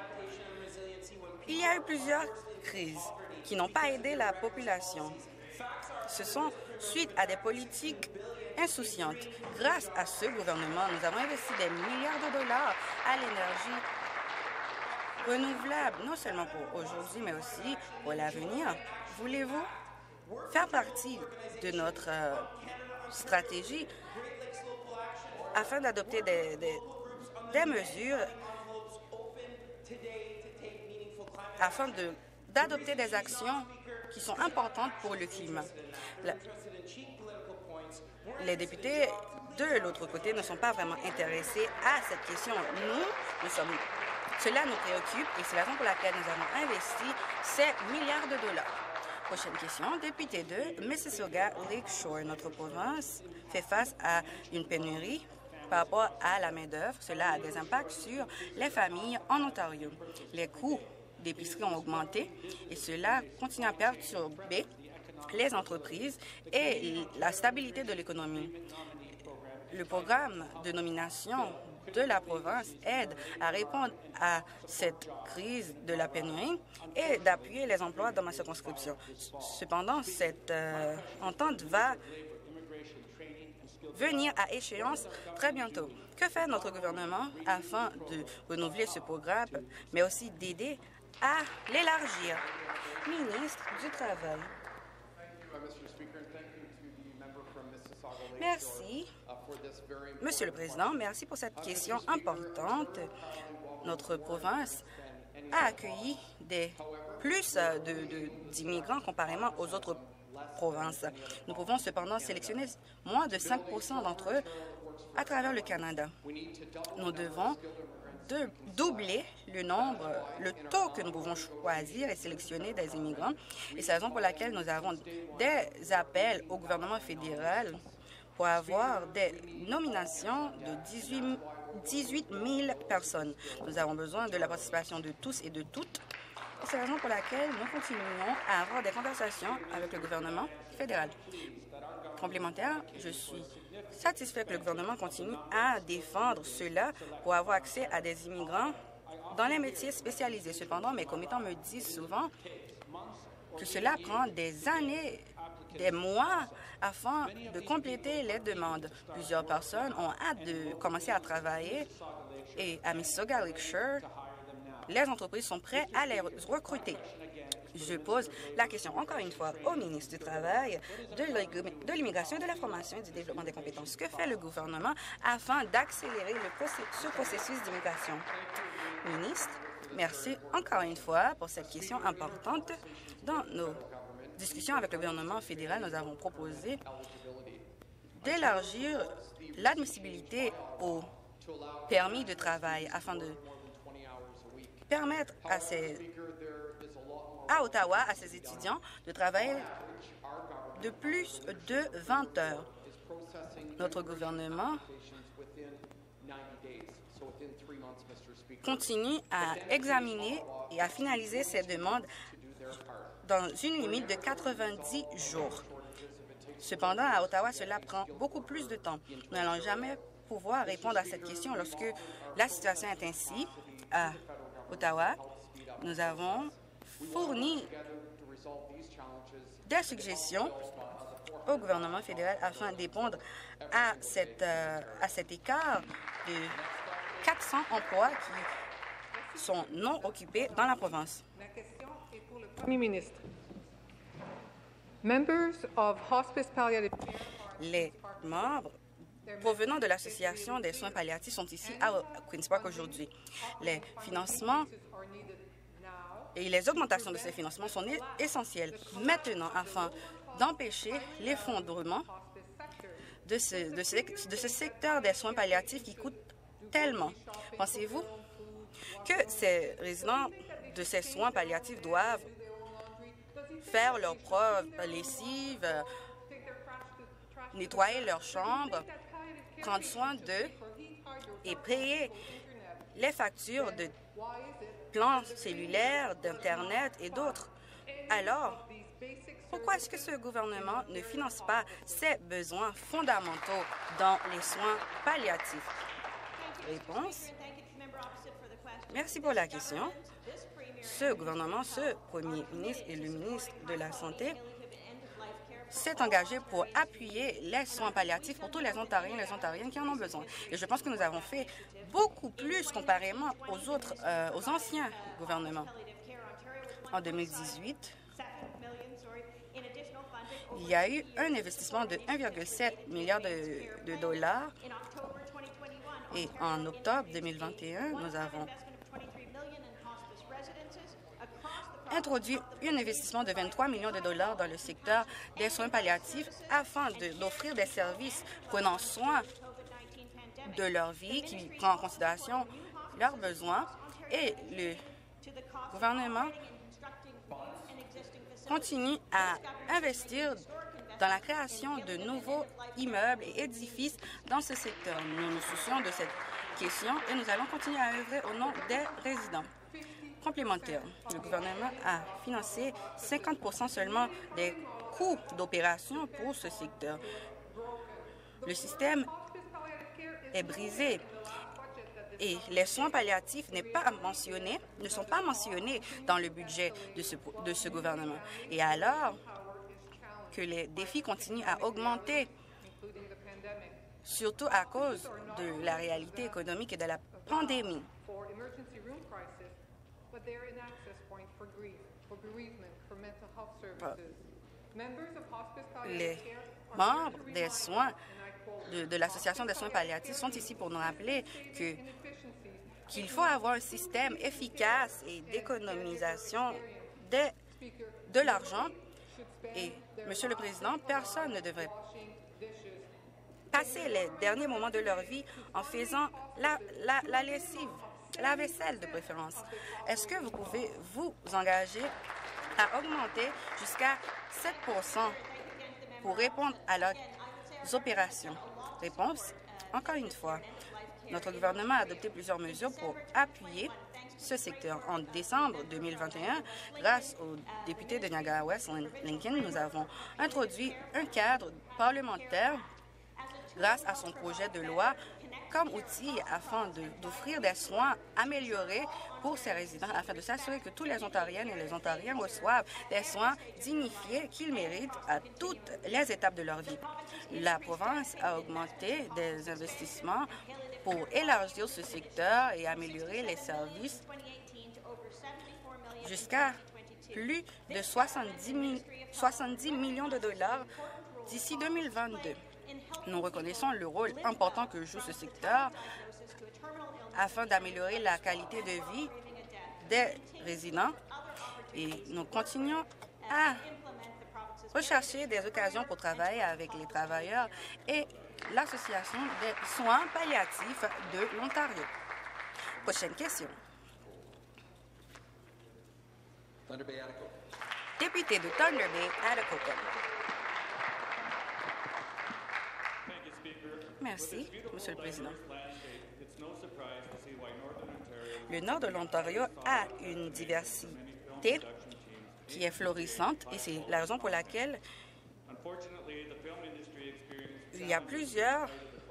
il y a eu plusieurs crises qui n'ont pas aidé la population. Ce sont suite à des politiques insouciantes. Grâce à ce gouvernement, nous avons investi des milliards de dollars à l'énergie renouvelable, non seulement pour aujourd'hui, mais aussi pour l'avenir. Voulez-vous faire partie de notre euh, stratégie afin d'adopter des, des, des mesures afin de d'adopter des actions qui sont importantes pour le climat. La, les députés de l'autre côté ne sont pas vraiment intéressés à cette question. Nous, nous sommes, cela nous préoccupe et c'est la raison pour laquelle nous avons investi ces milliards de dollars. Prochaine question. Député de Mississauga Lakeshore. Notre province fait face à une pénurie par rapport à la main-d'œuvre. Cela a des impacts sur les familles en Ontario. Les coûts d'épicerie ont augmenté et cela continue à perturber les entreprises et la stabilité de l'économie. Le programme de nomination de la province aide à répondre à cette crise de la pénurie et d'appuyer les emplois dans ma circonscription. Cependant, cette euh, entente va venir à échéance très bientôt. Que fait notre gouvernement afin de renouveler ce programme, mais aussi d'aider à l'élargir? Ministre du Travail. Merci. Monsieur le Président, merci pour cette question importante. Notre province a accueilli des, plus d'immigrants comparément aux autres provinces. Nous pouvons cependant sélectionner moins de cinq pour cent d'entre eux à travers le Canada. Nous devons de doubler le nombre, le taux que nous pouvons choisir et sélectionner des immigrants. Et c'est la raison pour laquelle nous avons des appels au gouvernement fédéral pour avoir des nominations de dix-huit mille personnes. Nous avons besoin de la participation de tous et de toutes. Et c'est la raison pour laquelle nous continuons à avoir des conversations avec le gouvernement fédéral. Complémentaire, je suis satisfait que le gouvernement continue à défendre cela pour avoir accès à des immigrants dans les métiers spécialisés. Cependant, mes commettants me disent souvent que cela prend des années, des mois afin de compléter les demandes. Plusieurs personnes ont hâte de commencer à travailler et à Mississauga Lakeshore, les entreprises sont prêtes à les recruter. Je pose la question encore une fois au ministre du Travail, de l'Immigration, de la Formation et du Développement des compétences. Que fait le gouvernement afin d'accélérer ce processus d'immigration? Ministre, merci encore une fois pour cette question importante. Dans nos discussions avec le gouvernement fédéral, nous avons proposé d'élargir l'admissibilité au permis de travail afin de permettre à, ces, à Ottawa, à ses étudiants, de travailler de plus de vingt heures. Notre gouvernement continue à examiner et à finaliser ces demandes dans une limite de quatre-vingt-dix jours. Cependant, à Ottawa, cela prend beaucoup plus de temps. Nous n'allons jamais pouvoir répondre à cette question lorsque la situation est ainsi. À Ottawa, nous avons fourni des suggestions au gouvernement fédéral afin de répondre à, cette, euh, à cet écart de quatre cents emplois qui sont non occupés dans la province. La question est pour le Premier ministre. Members of Hospice Palliative Care. Les membres provenant de l'Association des soins palliatifs sont ici à Queen's Park aujourd'hui. Les financements et les augmentations de ces financements sont essentielles maintenant afin d'empêcher l'effondrement de ce, de, ce, de ce secteur des soins palliatifs qui coûte tellement. Pensez-vous que ces résidents de ces soins palliatifs doivent faire leurs propres lessives, nettoyer leurs chambres, prendre soin d'eux et payer les factures de plans cellulaires, d'Internet et d'autres? Alors, pourquoi est-ce que ce gouvernement ne finance pas ces besoins fondamentaux dans les soins palliatifs? Réponse. Merci pour la question. Ce gouvernement, ce premier ministre et le ministre de la Santé s'est engagé pour appuyer les soins palliatifs pour tous les Ontariens et les Ontariennes qui en ont besoin. Et je pense que nous avons fait beaucoup plus comparément aux autres, euh, aux anciens gouvernements. En deux mille dix-huit, il y a eu un investissement de un virgule sept milliard de, de dollars et en octobre deux mille vingt et un, nous avons introduit un investissement de vingt-trois millions de dollars dans le secteur des soins palliatifs afin d'offrir des services prenant soin de leur vie, qui prend en considération leurs besoins. Et le gouvernement continue à investir dans la création de nouveaux immeubles et édifices dans ce secteur. Nous nous soucions de cette question et nous allons continuer à œuvrer au nom des résidents. Complémentaire, le gouvernement a financé cinquante pour cent seulement des coûts d'opération pour ce secteur. Le système est brisé et les soins palliatifs n'est pas mentionné, ne sont pas mentionnés dans le budget de ce, de ce gouvernement. Et alors que les défis continuent à augmenter, surtout à cause de la réalité économique et de la pandémie. Les membres des soins de, de l'Association des soins palliatifs sont ici pour nous rappeler que qu'il faut avoir un système efficace et d'économisation de, de l'argent. Et, Monsieur le Président, personne ne devrait passer les derniers moments de leur vie en faisant la, la, la lessive, la vaisselle de préférence. Est-ce que vous pouvez vous engager à augmenter jusqu'à sept pour cent pour répondre à leurs opérations? Réponse, encore une fois, notre gouvernement a adopté plusieurs mesures pour appuyer ce secteur. En décembre deux mille vingt et un, grâce au député de Niagara-West, Lincoln, nous avons introduit un cadre parlementaire grâce à son projet de loi comme outil afin d'offrir des soins améliorés pour ces résidents, afin de s'assurer que tous les Ontariennes et les Ontariens reçoivent des soins dignifiés qu'ils méritent à toutes les étapes de leur vie. La province a augmenté des investissements pour élargir ce secteur et améliorer les services jusqu'à plus de soixante-dix millions de dollars d'ici deux mille vingt-deux. Nous reconnaissons le rôle important que joue ce secteur afin d'améliorer la qualité de vie des résidents et nous continuons à rechercher des occasions pour travailler avec les travailleurs et l'Association des soins palliatifs de l'Ontario. Prochaine question. Député de Thunder Bay, Atikokan. Merci, Monsieur le Président. Le nord de l'Ontario a une diversité qui est florissante et c'est la raison pour laquelle il y a plusieurs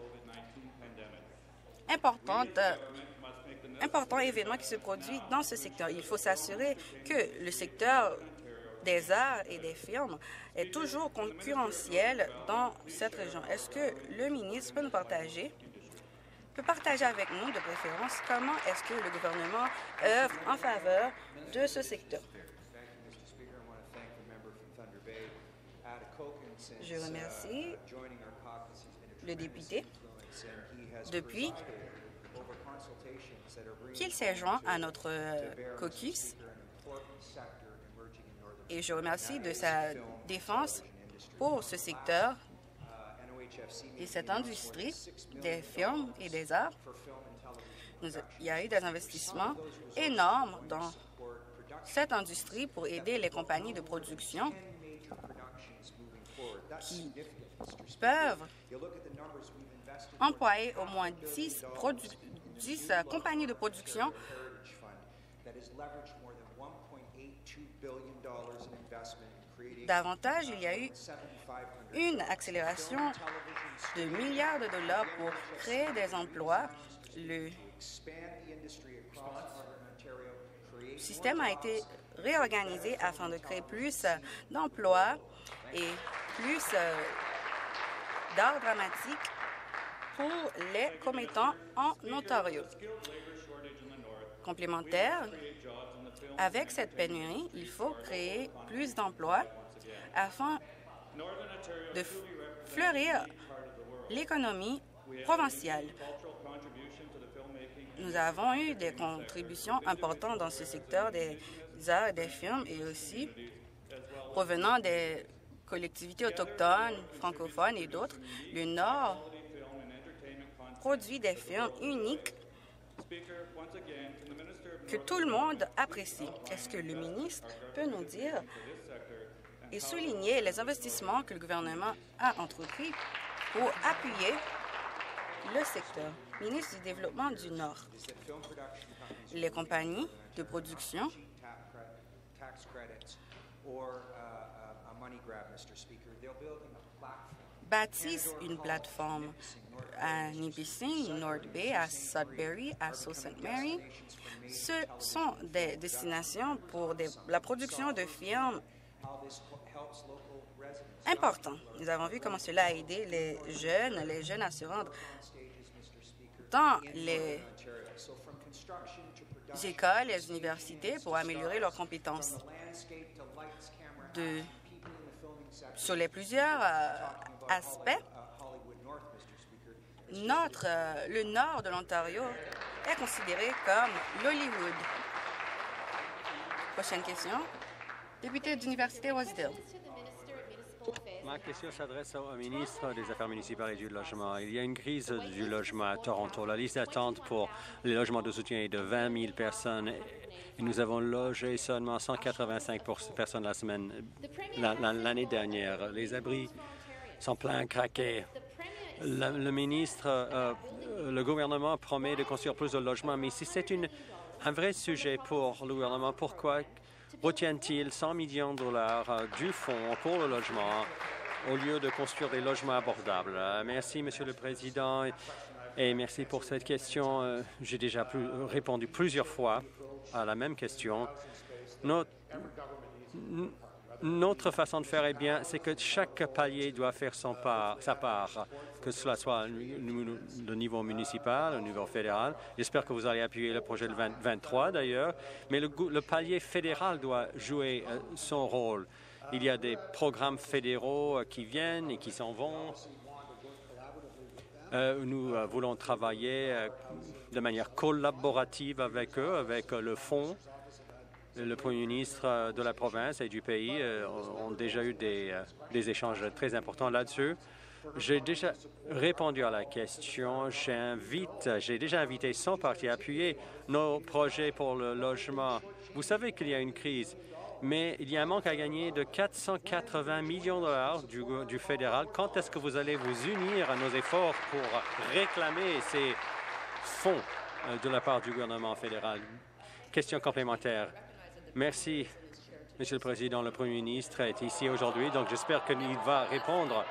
importantes, importants événements qui se produisent dans ce secteur. Il faut s'assurer que le secteur des arts et des firmes est toujours concurrentiel dans cette région. Est-ce que le ministre peut nous partager, peut partager avec nous, de préférence, comment est-ce que le gouvernement œuvre en faveur de ce secteur? Je remercie le député depuis qu'il s'est joint à notre caucus et je remercie de sa défense pour ce secteur et cette industrie des films et des arts. Nous, il y a eu des investissements énormes dans cette industrie pour aider les compagnies de production qui peuvent employer au moins dix, dix uh, compagnies de production davantage. Il y a eu une accélération de milliards de dollars pour créer des emplois. Le système a été réorganisé afin de créer plus d'emplois et plus d'art dramatique pour les commettants en Ontario. Complémentaire, avec cette pénurie, il faut créer plus d'emplois afin de fleurir l'économie provinciale. Nous avons eu des contributions importantes dans ce secteur des arts et des films et aussi provenant des collectivités autochtones, francophones et d'autres. Le Nord produit des films uniques que tout le monde apprécie. Est-ce que le ministre peut nous dire et souligner les investissements que le gouvernement a entrepris pour appuyer le secteur? Ministre du Développement du Nord. Les compagnies de production bâtissent une plateforme à Nipissing, North Bay, à Sudbury, à Sault Ste. Marie. Ce sont des destinations pour des, la production de films importants. Nous avons vu comment cela a aidé les jeunes, les jeunes à se rendre dans les écoles et les universités pour améliorer leurs compétences. De, sur les plusieurs euh, aspects, notre, euh, le nord de l'Ontario est considéré comme l'Hollywood. Prochaine question. Député d'Université Rosedale. Ma question s'adresse au ministre des Affaires municipales et du Logement. Il y a une crise du logement à Toronto. La liste d'attente pour les logements de soutien est de vingt mille personnes et nous avons logé seulement cent quatre-vingt-cinq personnes la semaine, l'année dernière. Les abris sont pleins craqués. Le, le ministre, euh, le gouvernement promet de construire plus de logements, mais si c'est une un vrai sujet pour le gouvernement. Pourquoi retient-il cent millions de dollars du fonds pour le logement au lieu de construire des logements abordables? Merci, Monsieur le Président, et merci pour cette question. J'ai déjà plus, répondu plusieurs fois à la même question. Notre, notre façon de faire, eh bien, c'est que chaque palier doit faire son part, sa part, que cela soit le niveau municipal, le niveau fédéral. J'espère que vous allez appuyer le projet de vingt-trois, d'ailleurs, mais le, le palier fédéral doit jouer euh, son rôle. Il y a des programmes fédéraux euh, qui viennent et qui s'en vont. Euh, nous euh, voulons travailler euh, de manière collaborative avec eux, avec euh, le fonds. Le Premier ministre de la province et du pays euh, ont déjà eu des, euh, des échanges très importants là-dessus. J'ai déjà répondu à la question. J'invite, j'ai déjà invité son parti à appuyer nos projets pour le logement. Vous savez qu'il y a une crise, mais il y a un manque à gagner de quatre cent quatre-vingts millions de dollars du, du fédéral. Quand est-ce que vous allez vous unir à nos efforts pour réclamer ces fonds de la part du gouvernement fédéral? Question complémentaire. Merci, Monsieur le Président. Le Premier ministre est ici aujourd'hui, donc j'espère qu'il va répondre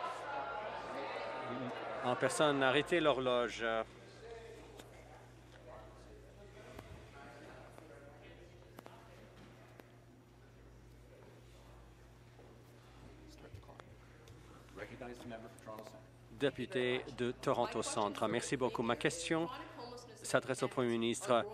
en personne. Arrêtez l'horloge. Député de Toronto Centre. Merci beaucoup. Ma question s'adresse au Premier ministre.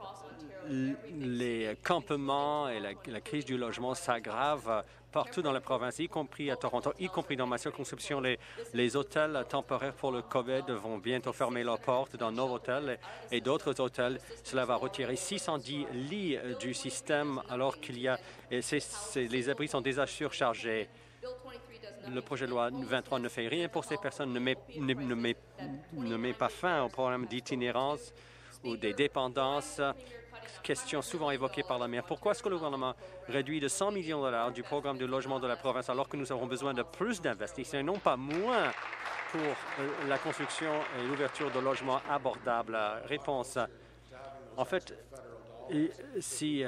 Les campements et la, la crise du logement s'aggravent partout dans la province, y compris à Toronto, y compris dans ma circonscription. Les, les hôtels temporaires pour le COVID vont bientôt fermer leurs portes dans nos hôtels et, et d'autres hôtels. Cela va retirer six cent dix lits du système alors qu'il y a... Et c'est, c'est, les abris sont déjà surchargés. Le projet de loi vingt-trois ne fait rien pour ces personnes, ne met, ne, ne met, ne met pas fin au problème d'itinérance ou des dépendances. Question souvent évoquée par la maire. Pourquoi est-ce que le gouvernement réduit de cent millions de dollars du programme de logement de la province alors que nous avons besoin de plus d'investissements et non pas moins pour euh, la construction et l'ouverture de logements abordables? Réponse. En fait, si...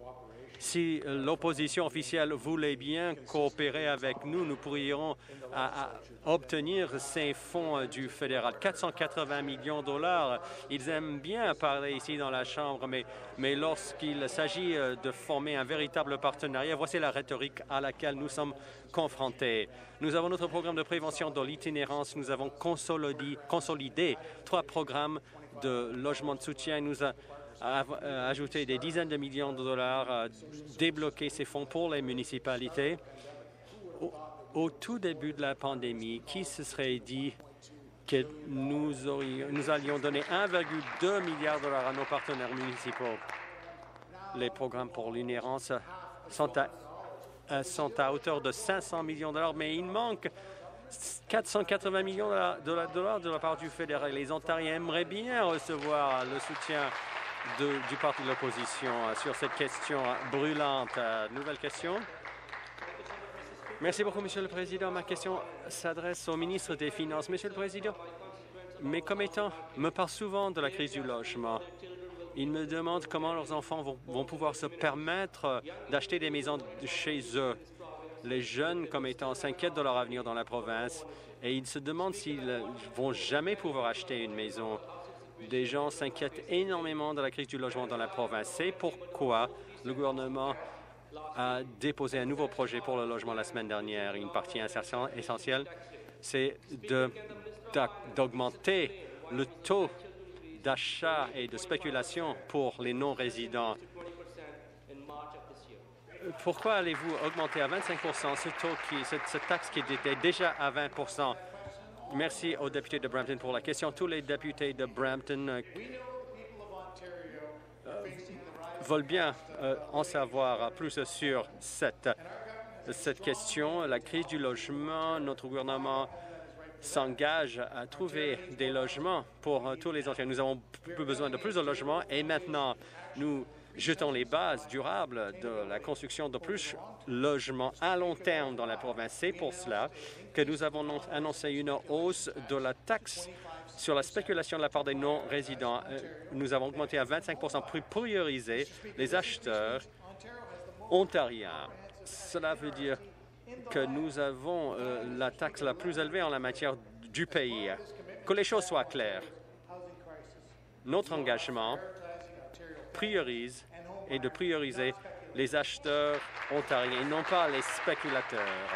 Si l'opposition officielle voulait bien coopérer avec nous, nous pourrions à, à obtenir ces fonds du fédéral. quatre cent quatre-vingts millions de dollars. Ils aiment bien parler ici dans la Chambre, mais, mais lorsqu'il s'agit de former un véritable partenariat, voici la rhétorique à laquelle nous sommes confrontés. Nous avons notre programme de prévention de l'itinérance. Nous avons consolidé, consolidé trois programmes de logement de soutien. Nous avons ajouter des dizaines de millions de dollars, euh, débloquer ces fonds pour les municipalités. Au, au tout début de la pandémie, qui se serait dit que nous, aurions, nous allions donner un virgule deux milliard de dollars à nos partenaires municipaux? Les programmes pour l'inhérence sont à, euh, sont à hauteur de cinq cents millions de dollars, mais il manque quatre cent quatre-vingts millions de dollars de la part du fédéral. Les Ontariens aimeraient bien recevoir le soutien De, du parti de l'opposition euh, sur cette question brûlante. Euh, nouvelle question. Merci beaucoup, Monsieur le Président. Ma question s'adresse au ministre des Finances. Monsieur le Président, mes commettants me parlent souvent de la crise du logement. Ils me demandent comment leurs enfants vont, vont pouvoir se permettre d'acheter des maisons chez eux. Les jeunes commettants s'inquiètent de leur avenir dans la province et ils se demandent s'ils ne vont jamais pouvoir acheter une maison. Des gens s'inquiètent énormément de la crise du logement dans la province. C'est pourquoi le gouvernement a déposé un nouveau projet pour le logement la semaine dernière. Une partie essentielle, c'est de, d'augmenter le taux d'achat et de spéculation pour les non-résidents. Pourquoi allez-vous augmenter à vingt-cinq pour cent ce taux, qui, cette, cette taxe qui était déjà à vingt pour cent? Merci aux députés de Brampton pour la question. Tous les députés de Brampton euh, euh, veulent bien euh, en savoir plus sur cette, cette question. La crise du logement, notre gouvernement s'engage à trouver des logements pour euh, tous les Ontariens. Nous avons besoin de plus de logements et maintenant nous jetons les bases durables de la construction de plus de logements à long terme dans la province. C'est pour cela que nous avons annoncé une hausse de la taxe Sur la spéculation de la part des non-résidents, euh, nous avons augmenté à vingt-cinq pour cent pour prioriser les acheteurs ontariens. Cela veut dire que nous avons euh, la taxe la plus élevée en la matière du pays. Que les choses soient claires. Notre engagement priorise et de prioriser les acheteurs ontariens et non pas les spéculateurs.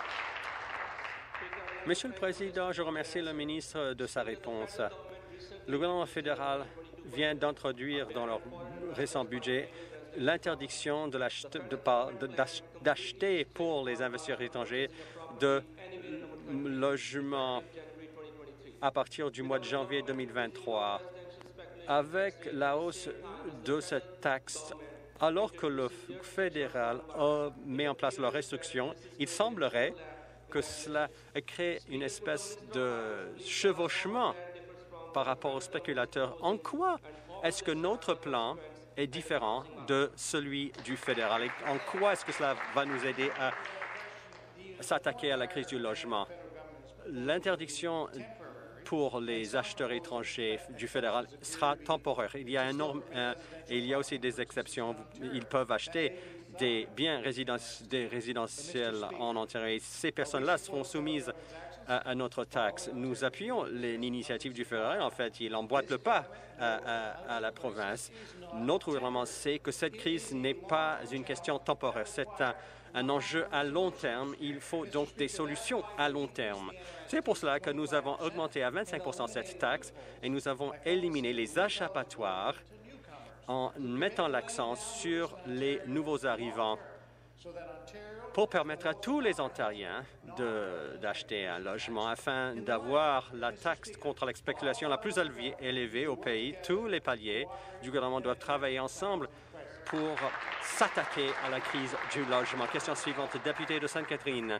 Monsieur le Président, je remercie le ministre de sa réponse. Le gouvernement fédéral vient d'introduire dans leur récent budget l'interdiction de d'acheter pour les investisseurs étrangers de logements à partir du mois de janvier deux mille vingt-trois. Avec la hausse de cette taxe, alors que le fédéral a mis en place leurs restrictions, il semblerait que cela crée une espèce de chevauchement par rapport aux spéculateurs. En quoi est-ce que notre plan est différent de celui du fédéral? Et en quoi est-ce que cela va nous aider à s'attaquer à la crise du logement? L'interdiction pour les acheteurs étrangers du fédéral sera temporaire. Il y a un norme, un, et il y a aussi des exceptions. Ils peuvent acheter des biens résidence, des résidentiels en Ontario. Et ces personnes-là seront soumises à, à notre taxe. Nous appuyons l'initiative du fédéral. En fait, il emboîte le pas à, à, à la province. Notre gouvernement sait que cette crise n'est pas une question temporaire. C'est un, un enjeu à long terme. Il faut donc des solutions à long terme. C'est pour cela que nous avons augmenté à vingt-cinq pour cent cette taxe et nous avons éliminé les échappatoires en mettant l'accent sur les nouveaux arrivants pour permettre à tous les Ontariens d'acheter un logement afin d'avoir la taxe contre la spéculation la plus élevée, élevée au pays. Tous les paliers du gouvernement doivent travailler ensemble pour s'attaquer à la crise du logement. Question suivante, député de Sainte-Catherine.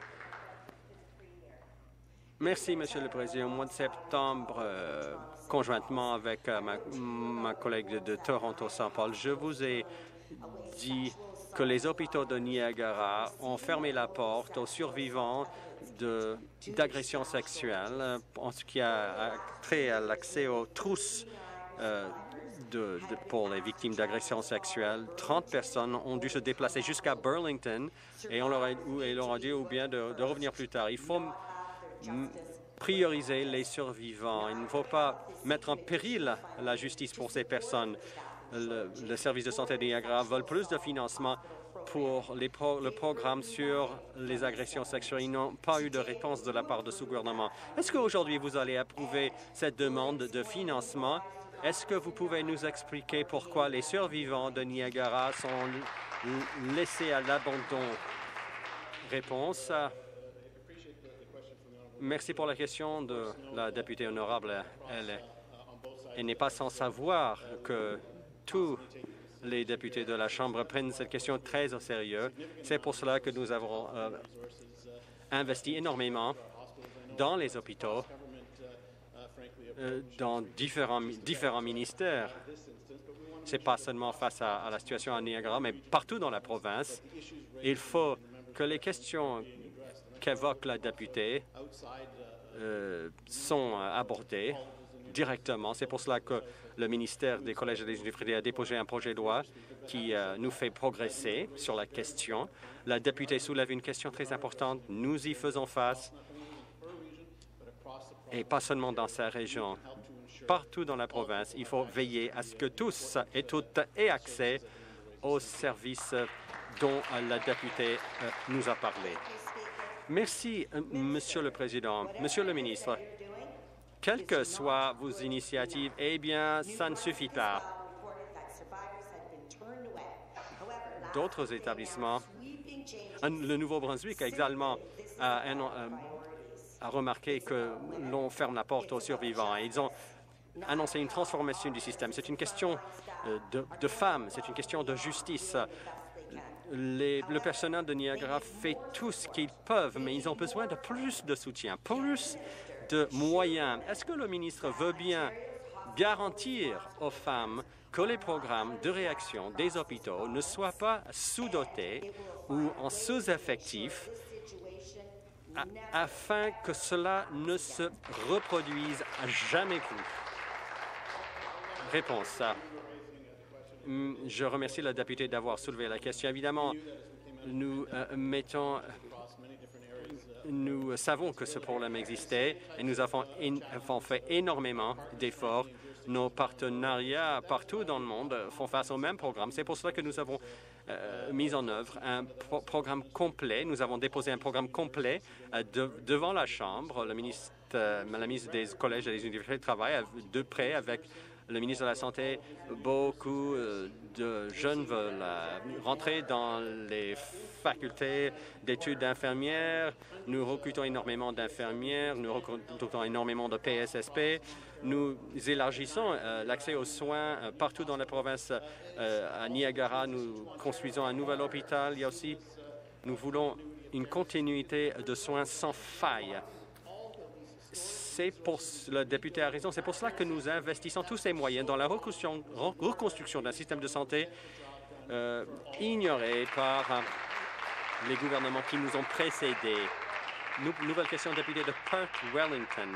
Merci, Monsieur le Président. Au mois de septembre, euh, conjointement avec euh, ma, ma collègue de, de Toronto-Saint Paul, je vous ai dit que les hôpitaux de Niagara ont fermé la porte aux survivants d'agressions sexuelles en ce qui a trait à l'accès aux trousses euh, de, de, pour les victimes d'agressions sexuelles. trente personnes ont dû se déplacer jusqu'à Burlington et on leur a, et leur a dit ou bien de, de revenir plus tard. Il faut prioriser les survivants. Il ne faut pas mettre en péril la justice pour ces personnes. Le, le service de santé de Niagara veut plus de financement pour les pro, le programme sur les agressions sexuelles. Ils n'ont pas eu de réponse de la part de ce gouvernement. Est-ce qu'aujourd'hui, vous allez approuver cette demande de financement? Est-ce que vous pouvez nous expliquer pourquoi les survivants de Niagara sont laissés à l'abandon? Réponse. Merci pour la question de la députée honorable. Elle, elle n'est pas sans savoir que tous les députés de la Chambre prennent cette question très au sérieux. C'est pour cela que nous avons euh, investi énormément dans les hôpitaux, euh, dans différents, différents ministères. Ce n'est pas seulement face à, à la situation à Niagara, mais partout dans la province. Il faut que les questions qu'évoque la députée euh, sont abordées directement. C'est pour cela que le ministère des Collèges et des Universités a déposé un projet de loi qui euh, nous fait progresser sur la question. La députée soulève une question très importante. Nous y faisons face, et pas seulement dans sa région. Partout dans la province, il faut veiller à ce que tous et toutes aient accès aux services dont la députée euh, nous a parlé. Merci, euh, Monsieur le Président. Monsieur le ministre, quelles que soient vos initiatives, eh bien, ça ne suffit pas. D'autres établissements, le Nouveau-Brunswick également a, a, a remarqué que l'on ferme la porte aux survivants. Ils ont annoncé une transformation du système. C'est une question de, de femmes, c'est une question de justice. Les, le personnel de Niagara fait tout ce qu'ils peuvent, mais ils ont besoin de plus de soutien, plus de moyens. Est-ce que le ministre veut bien garantir aux femmes que les programmes de réaction des hôpitaux ne soient pas sous-dotés ou en sous-effectif a, afin que cela ne se reproduise à jamais plus. Réponse. Je remercie le député d'avoir soulevé la question. Évidemment, nous euh, mettons... Nous savons que ce problème existait et nous avons, avons fait énormément d'efforts. Nos partenariats partout dans le monde font face au même programme. C'est pour cela que nous avons euh, mis en œuvre un pro programme complet. Nous avons déposé un programme complet euh, de, devant la Chambre. Le ministre, euh, la ministre des collèges et des universités travaille de près avec le ministre de la Santé. Beaucoup euh, de jeunes veulent euh, rentrer dans les facultés d'études d'infirmières. Nous recrutons énormément d'infirmières, nous recrutons énormément de P S S P. Nous élargissons euh, l'accès aux soins euh, partout dans la province. Euh, à Niagara, nous construisons un nouvel hôpital. Il y a aussi, nous voulons une continuité de soins sans faille. C'est pour le député a raison. C'est pour cela que nous investissons tous ces moyens dans la reconstruction, reconstruction d'un système de santé euh, ignoré par euh, les gouvernements qui nous ont précédés. Nou nouvelle question, député de Perth Wellington.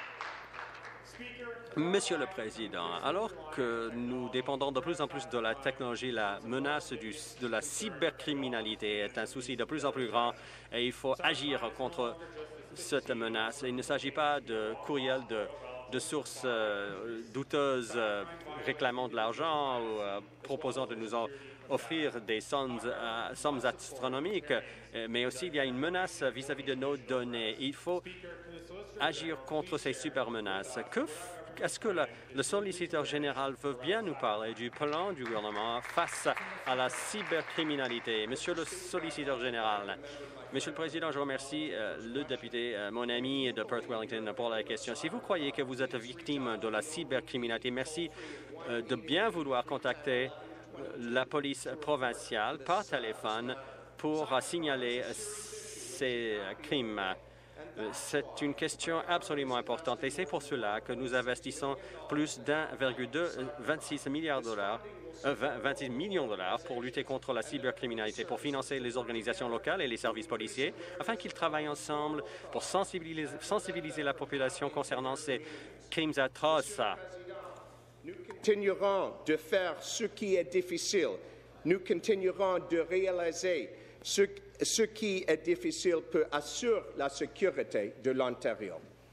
Monsieur le Président, alors que nous dépendons de plus en plus de la technologie, la menace du, de la cybercriminalité est un souci de plus en plus grand et il faut agir contre cette menace. Il ne s'agit pas de courriels de, de sources euh, douteuses euh, réclamant de l'argent ou euh, proposant de nous en offrir des sommes, euh, sommes astronomiques, euh, mais aussi il y a une menace vis-à-vis de nos données. Il faut agir contre ces super-menaces. Que Est-ce que le, le solliciteur général veut bien nous parler du plan du gouvernement face à la cybercriminalité? Monsieur le solliciteur général. Monsieur le Président, je remercie euh, le député, euh, mon ami de Perth Wellington, pour la question. Si vous croyez que vous êtes victime de la cybercriminalité, merci euh, de bien vouloir contacter la police provinciale par téléphone pour uh, signaler uh, ces uh, crimes. Uh, C'est une question absolument importante et c'est pour cela que nous investissons plus d'un virgule vingt-six milliards de dollars, euh, vingt-six millions de dollars pour lutter contre la cybercriminalité, pour financer les organisations locales et les services policiers, afin qu'ils travaillent ensemble pour sensibiliser, sensibiliser la population concernant ces crimes atroces. Nous continuerons de faire ce qui est difficile. Nous continuerons de réaliser ce, ce qui est difficile pour assurer la sécurité de l'Ontario.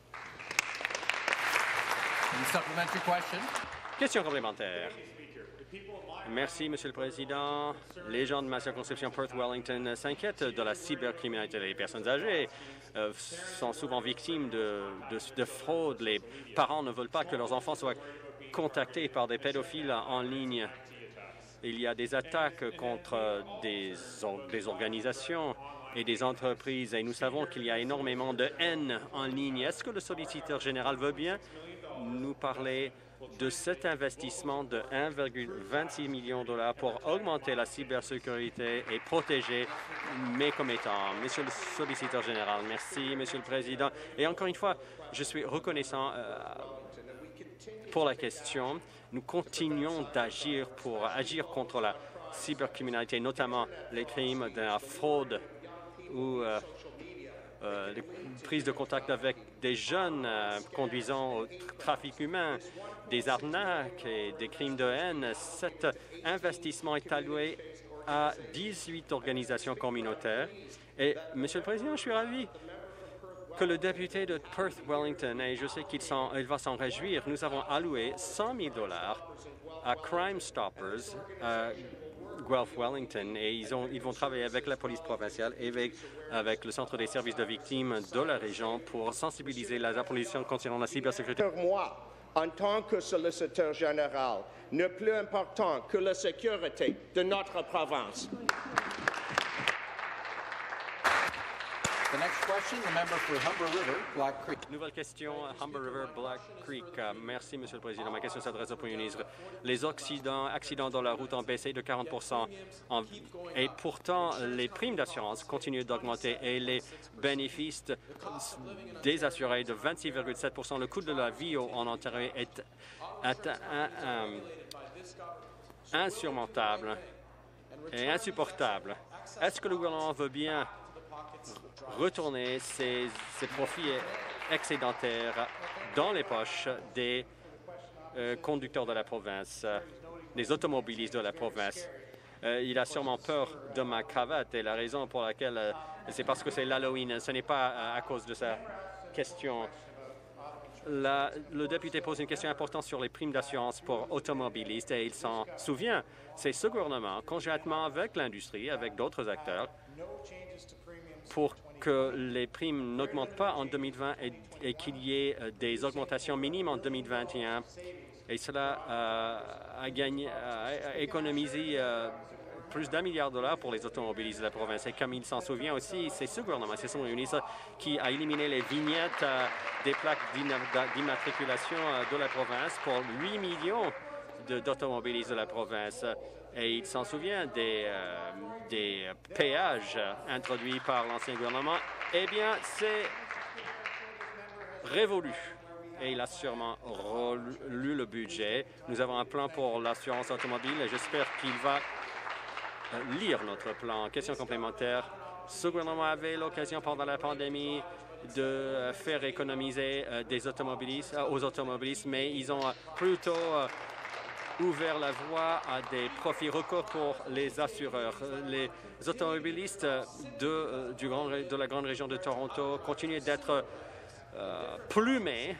Question complémentaire. Merci, Monsieur le Président. Les gens de ma circonscription Perth Wellington s'inquiètent de la cybercriminalité. Les personnes âgées euh, sont souvent victimes de, de, de fraude. Les parents ne veulent pas que leurs enfants soient contactés par des pédophiles en ligne. Il y a des attaques contre des, des organisations et des entreprises et nous savons qu'il y a énormément de haine en ligne. Est-ce que le solliciteur général veut bien nous parler de cet investissement de un virgule vingt-six million de dollars pour augmenter la cybersécurité et protéger mes commettants? Monsieur le solliciteur général, merci, Monsieur le Président. Et encore une fois, je suis reconnaissant euh, pour la question. Nous continuons d'agir pour agir contre la cybercriminalité, notamment les crimes de la fraude ou euh, euh, les prises de contact avec des jeunes euh, conduisant au trafic humain, des arnaques et des crimes de haine. Cet investissement est alloué à dix-huit organisations communautaires. Et, Monsieur le Président, je suis ravi que le député de Perth Wellington, et je sais qu'il il va s'en réjouir, nous avons alloué cent mille dollars à Crime Stoppers à Guelph Wellington et ils, ont, ils vont travailler avec la police provinciale et avec, avec le Centre des services de victimes de la région pour sensibiliser la population concernant la cybersécurité. Pour moi, en tant que solliciteur général, n'est plus important que la sécurité de notre province. The next question, the member for Humber River, Black Creek. Nouvelle question, Humber River, Black Creek. Merci, Monsieur le Président. Ma question s'adresse au Premier ministre. Les accidents, accidents dans la route ont baissé de quarante pour cent en, et pourtant, les primes d'assurance continuent d'augmenter et les bénéfices des assurés de vingt-six virgule sept pour cent. Le coût de la vie en Ontario est atteint, un, un, insurmontable et insupportable. Est-ce que le gouvernement veut bien retourner ces, ces profits excédentaires dans les poches des euh, conducteurs de la province, des automobilistes de la province. Euh, il a sûrement peur de ma cravate et la raison pour laquelle euh, c'est parce que c'est l'Halloween. Ce n'est pas euh, à cause de sa question. La, le député pose une question importante sur les primes d'assurance pour automobilistes et il s'en souvient. C'est ce gouvernement, conjointement avec l'industrie, avec d'autres acteurs, pour que les primes n'augmentent pas en deux mille vingt et, et qu'il y ait des augmentations minimes en deux mille vingt et un. Et cela euh, a, gagné, a économisé euh, plus d'un milliard de dollars pour les automobilistes de la province. Et comme il s'en souvient aussi, c'est ce gouvernement, c'est son ministre qui a éliminé les vignettes euh, des plaques d'immatriculation euh, de la province pour huit millions d'automobilistes de la province. Et il s'en souvient des, euh, des péages introduits par l'ancien gouvernement. Eh bien, c'est révolu. Et il a sûrement relu le budget. Nous avons un plan pour l'assurance automobile et j'espère qu'il va lire notre plan. Question complémentaire. Ce gouvernement avait l'occasion pendant la pandémie de faire économiser des automobilistes, aux automobilistes, mais ils ont plutôt ouvert la voie à des profits records pour les assureurs. Les automobilistes de, du grand, de la grande région de Toronto continuent d'être euh, plumés.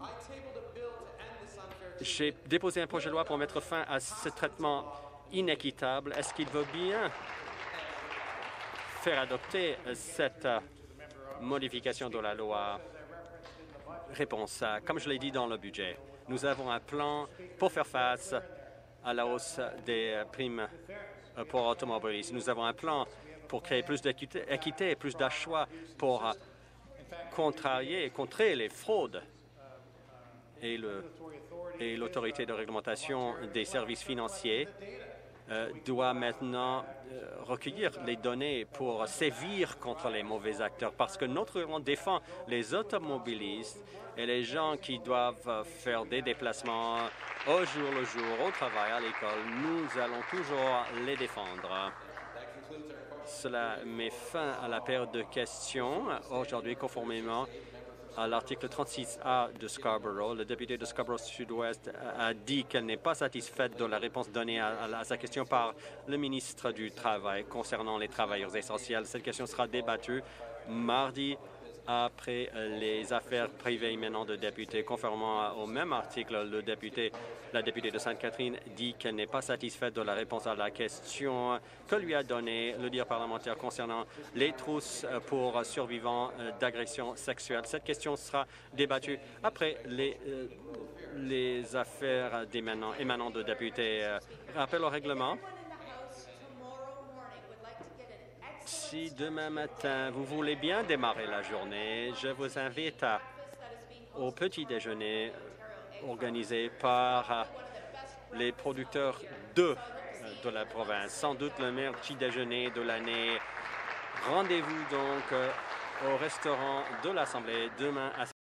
J'ai déposé un projet de loi pour mettre fin à ce traitement inéquitable. Est-ce qu'il veut bien faire adopter cette modification de la loi? Réponse, comme je l'ai dit dans le budget, nous avons un plan pour faire face à la hausse des primes pour automobilistes. Nous avons un plan pour créer plus d'équité et plus d'achats pour contrarier et contrer les fraudes. Et le et l'autorité de réglementation des services financiers euh, doit maintenant euh, recueillir les données pour sévir contre les mauvais acteurs parce que notre gouvernement défend les automobilistes et les gens qui doivent faire des déplacements au jour le jour, au travail, à l'école. Nous allons toujours les défendre. Cela met fin à la période de questions aujourd'hui conformément à l'article trente-six A de Scarborough. Le député de Scarborough-Sud-Ouest a dit qu'elle n'est pas satisfaite de la réponse donnée à, à sa question par le ministre du Travail concernant les travailleurs essentiels. Cette question sera débattue mardi après les affaires privées émanant de députés. Conformément au même article, le député, la députée de Sainte-Catherine dit qu'elle n'est pas satisfaite de la réponse à la question que lui a donnée le leader parlementaire concernant les trousses pour survivants d'agressions sexuelles. Cette question sera débattue après les, euh, les affaires émanant, émanant de députés. Rappel au règlement. Si demain matin, vous voulez bien démarrer la journée, je vous invite à, au petit déjeuner organisé par les producteurs d'œufs de la province. Sans doute le meilleur petit déjeuner de l'année. Rendez-vous donc au restaurant de l'Assemblée demain à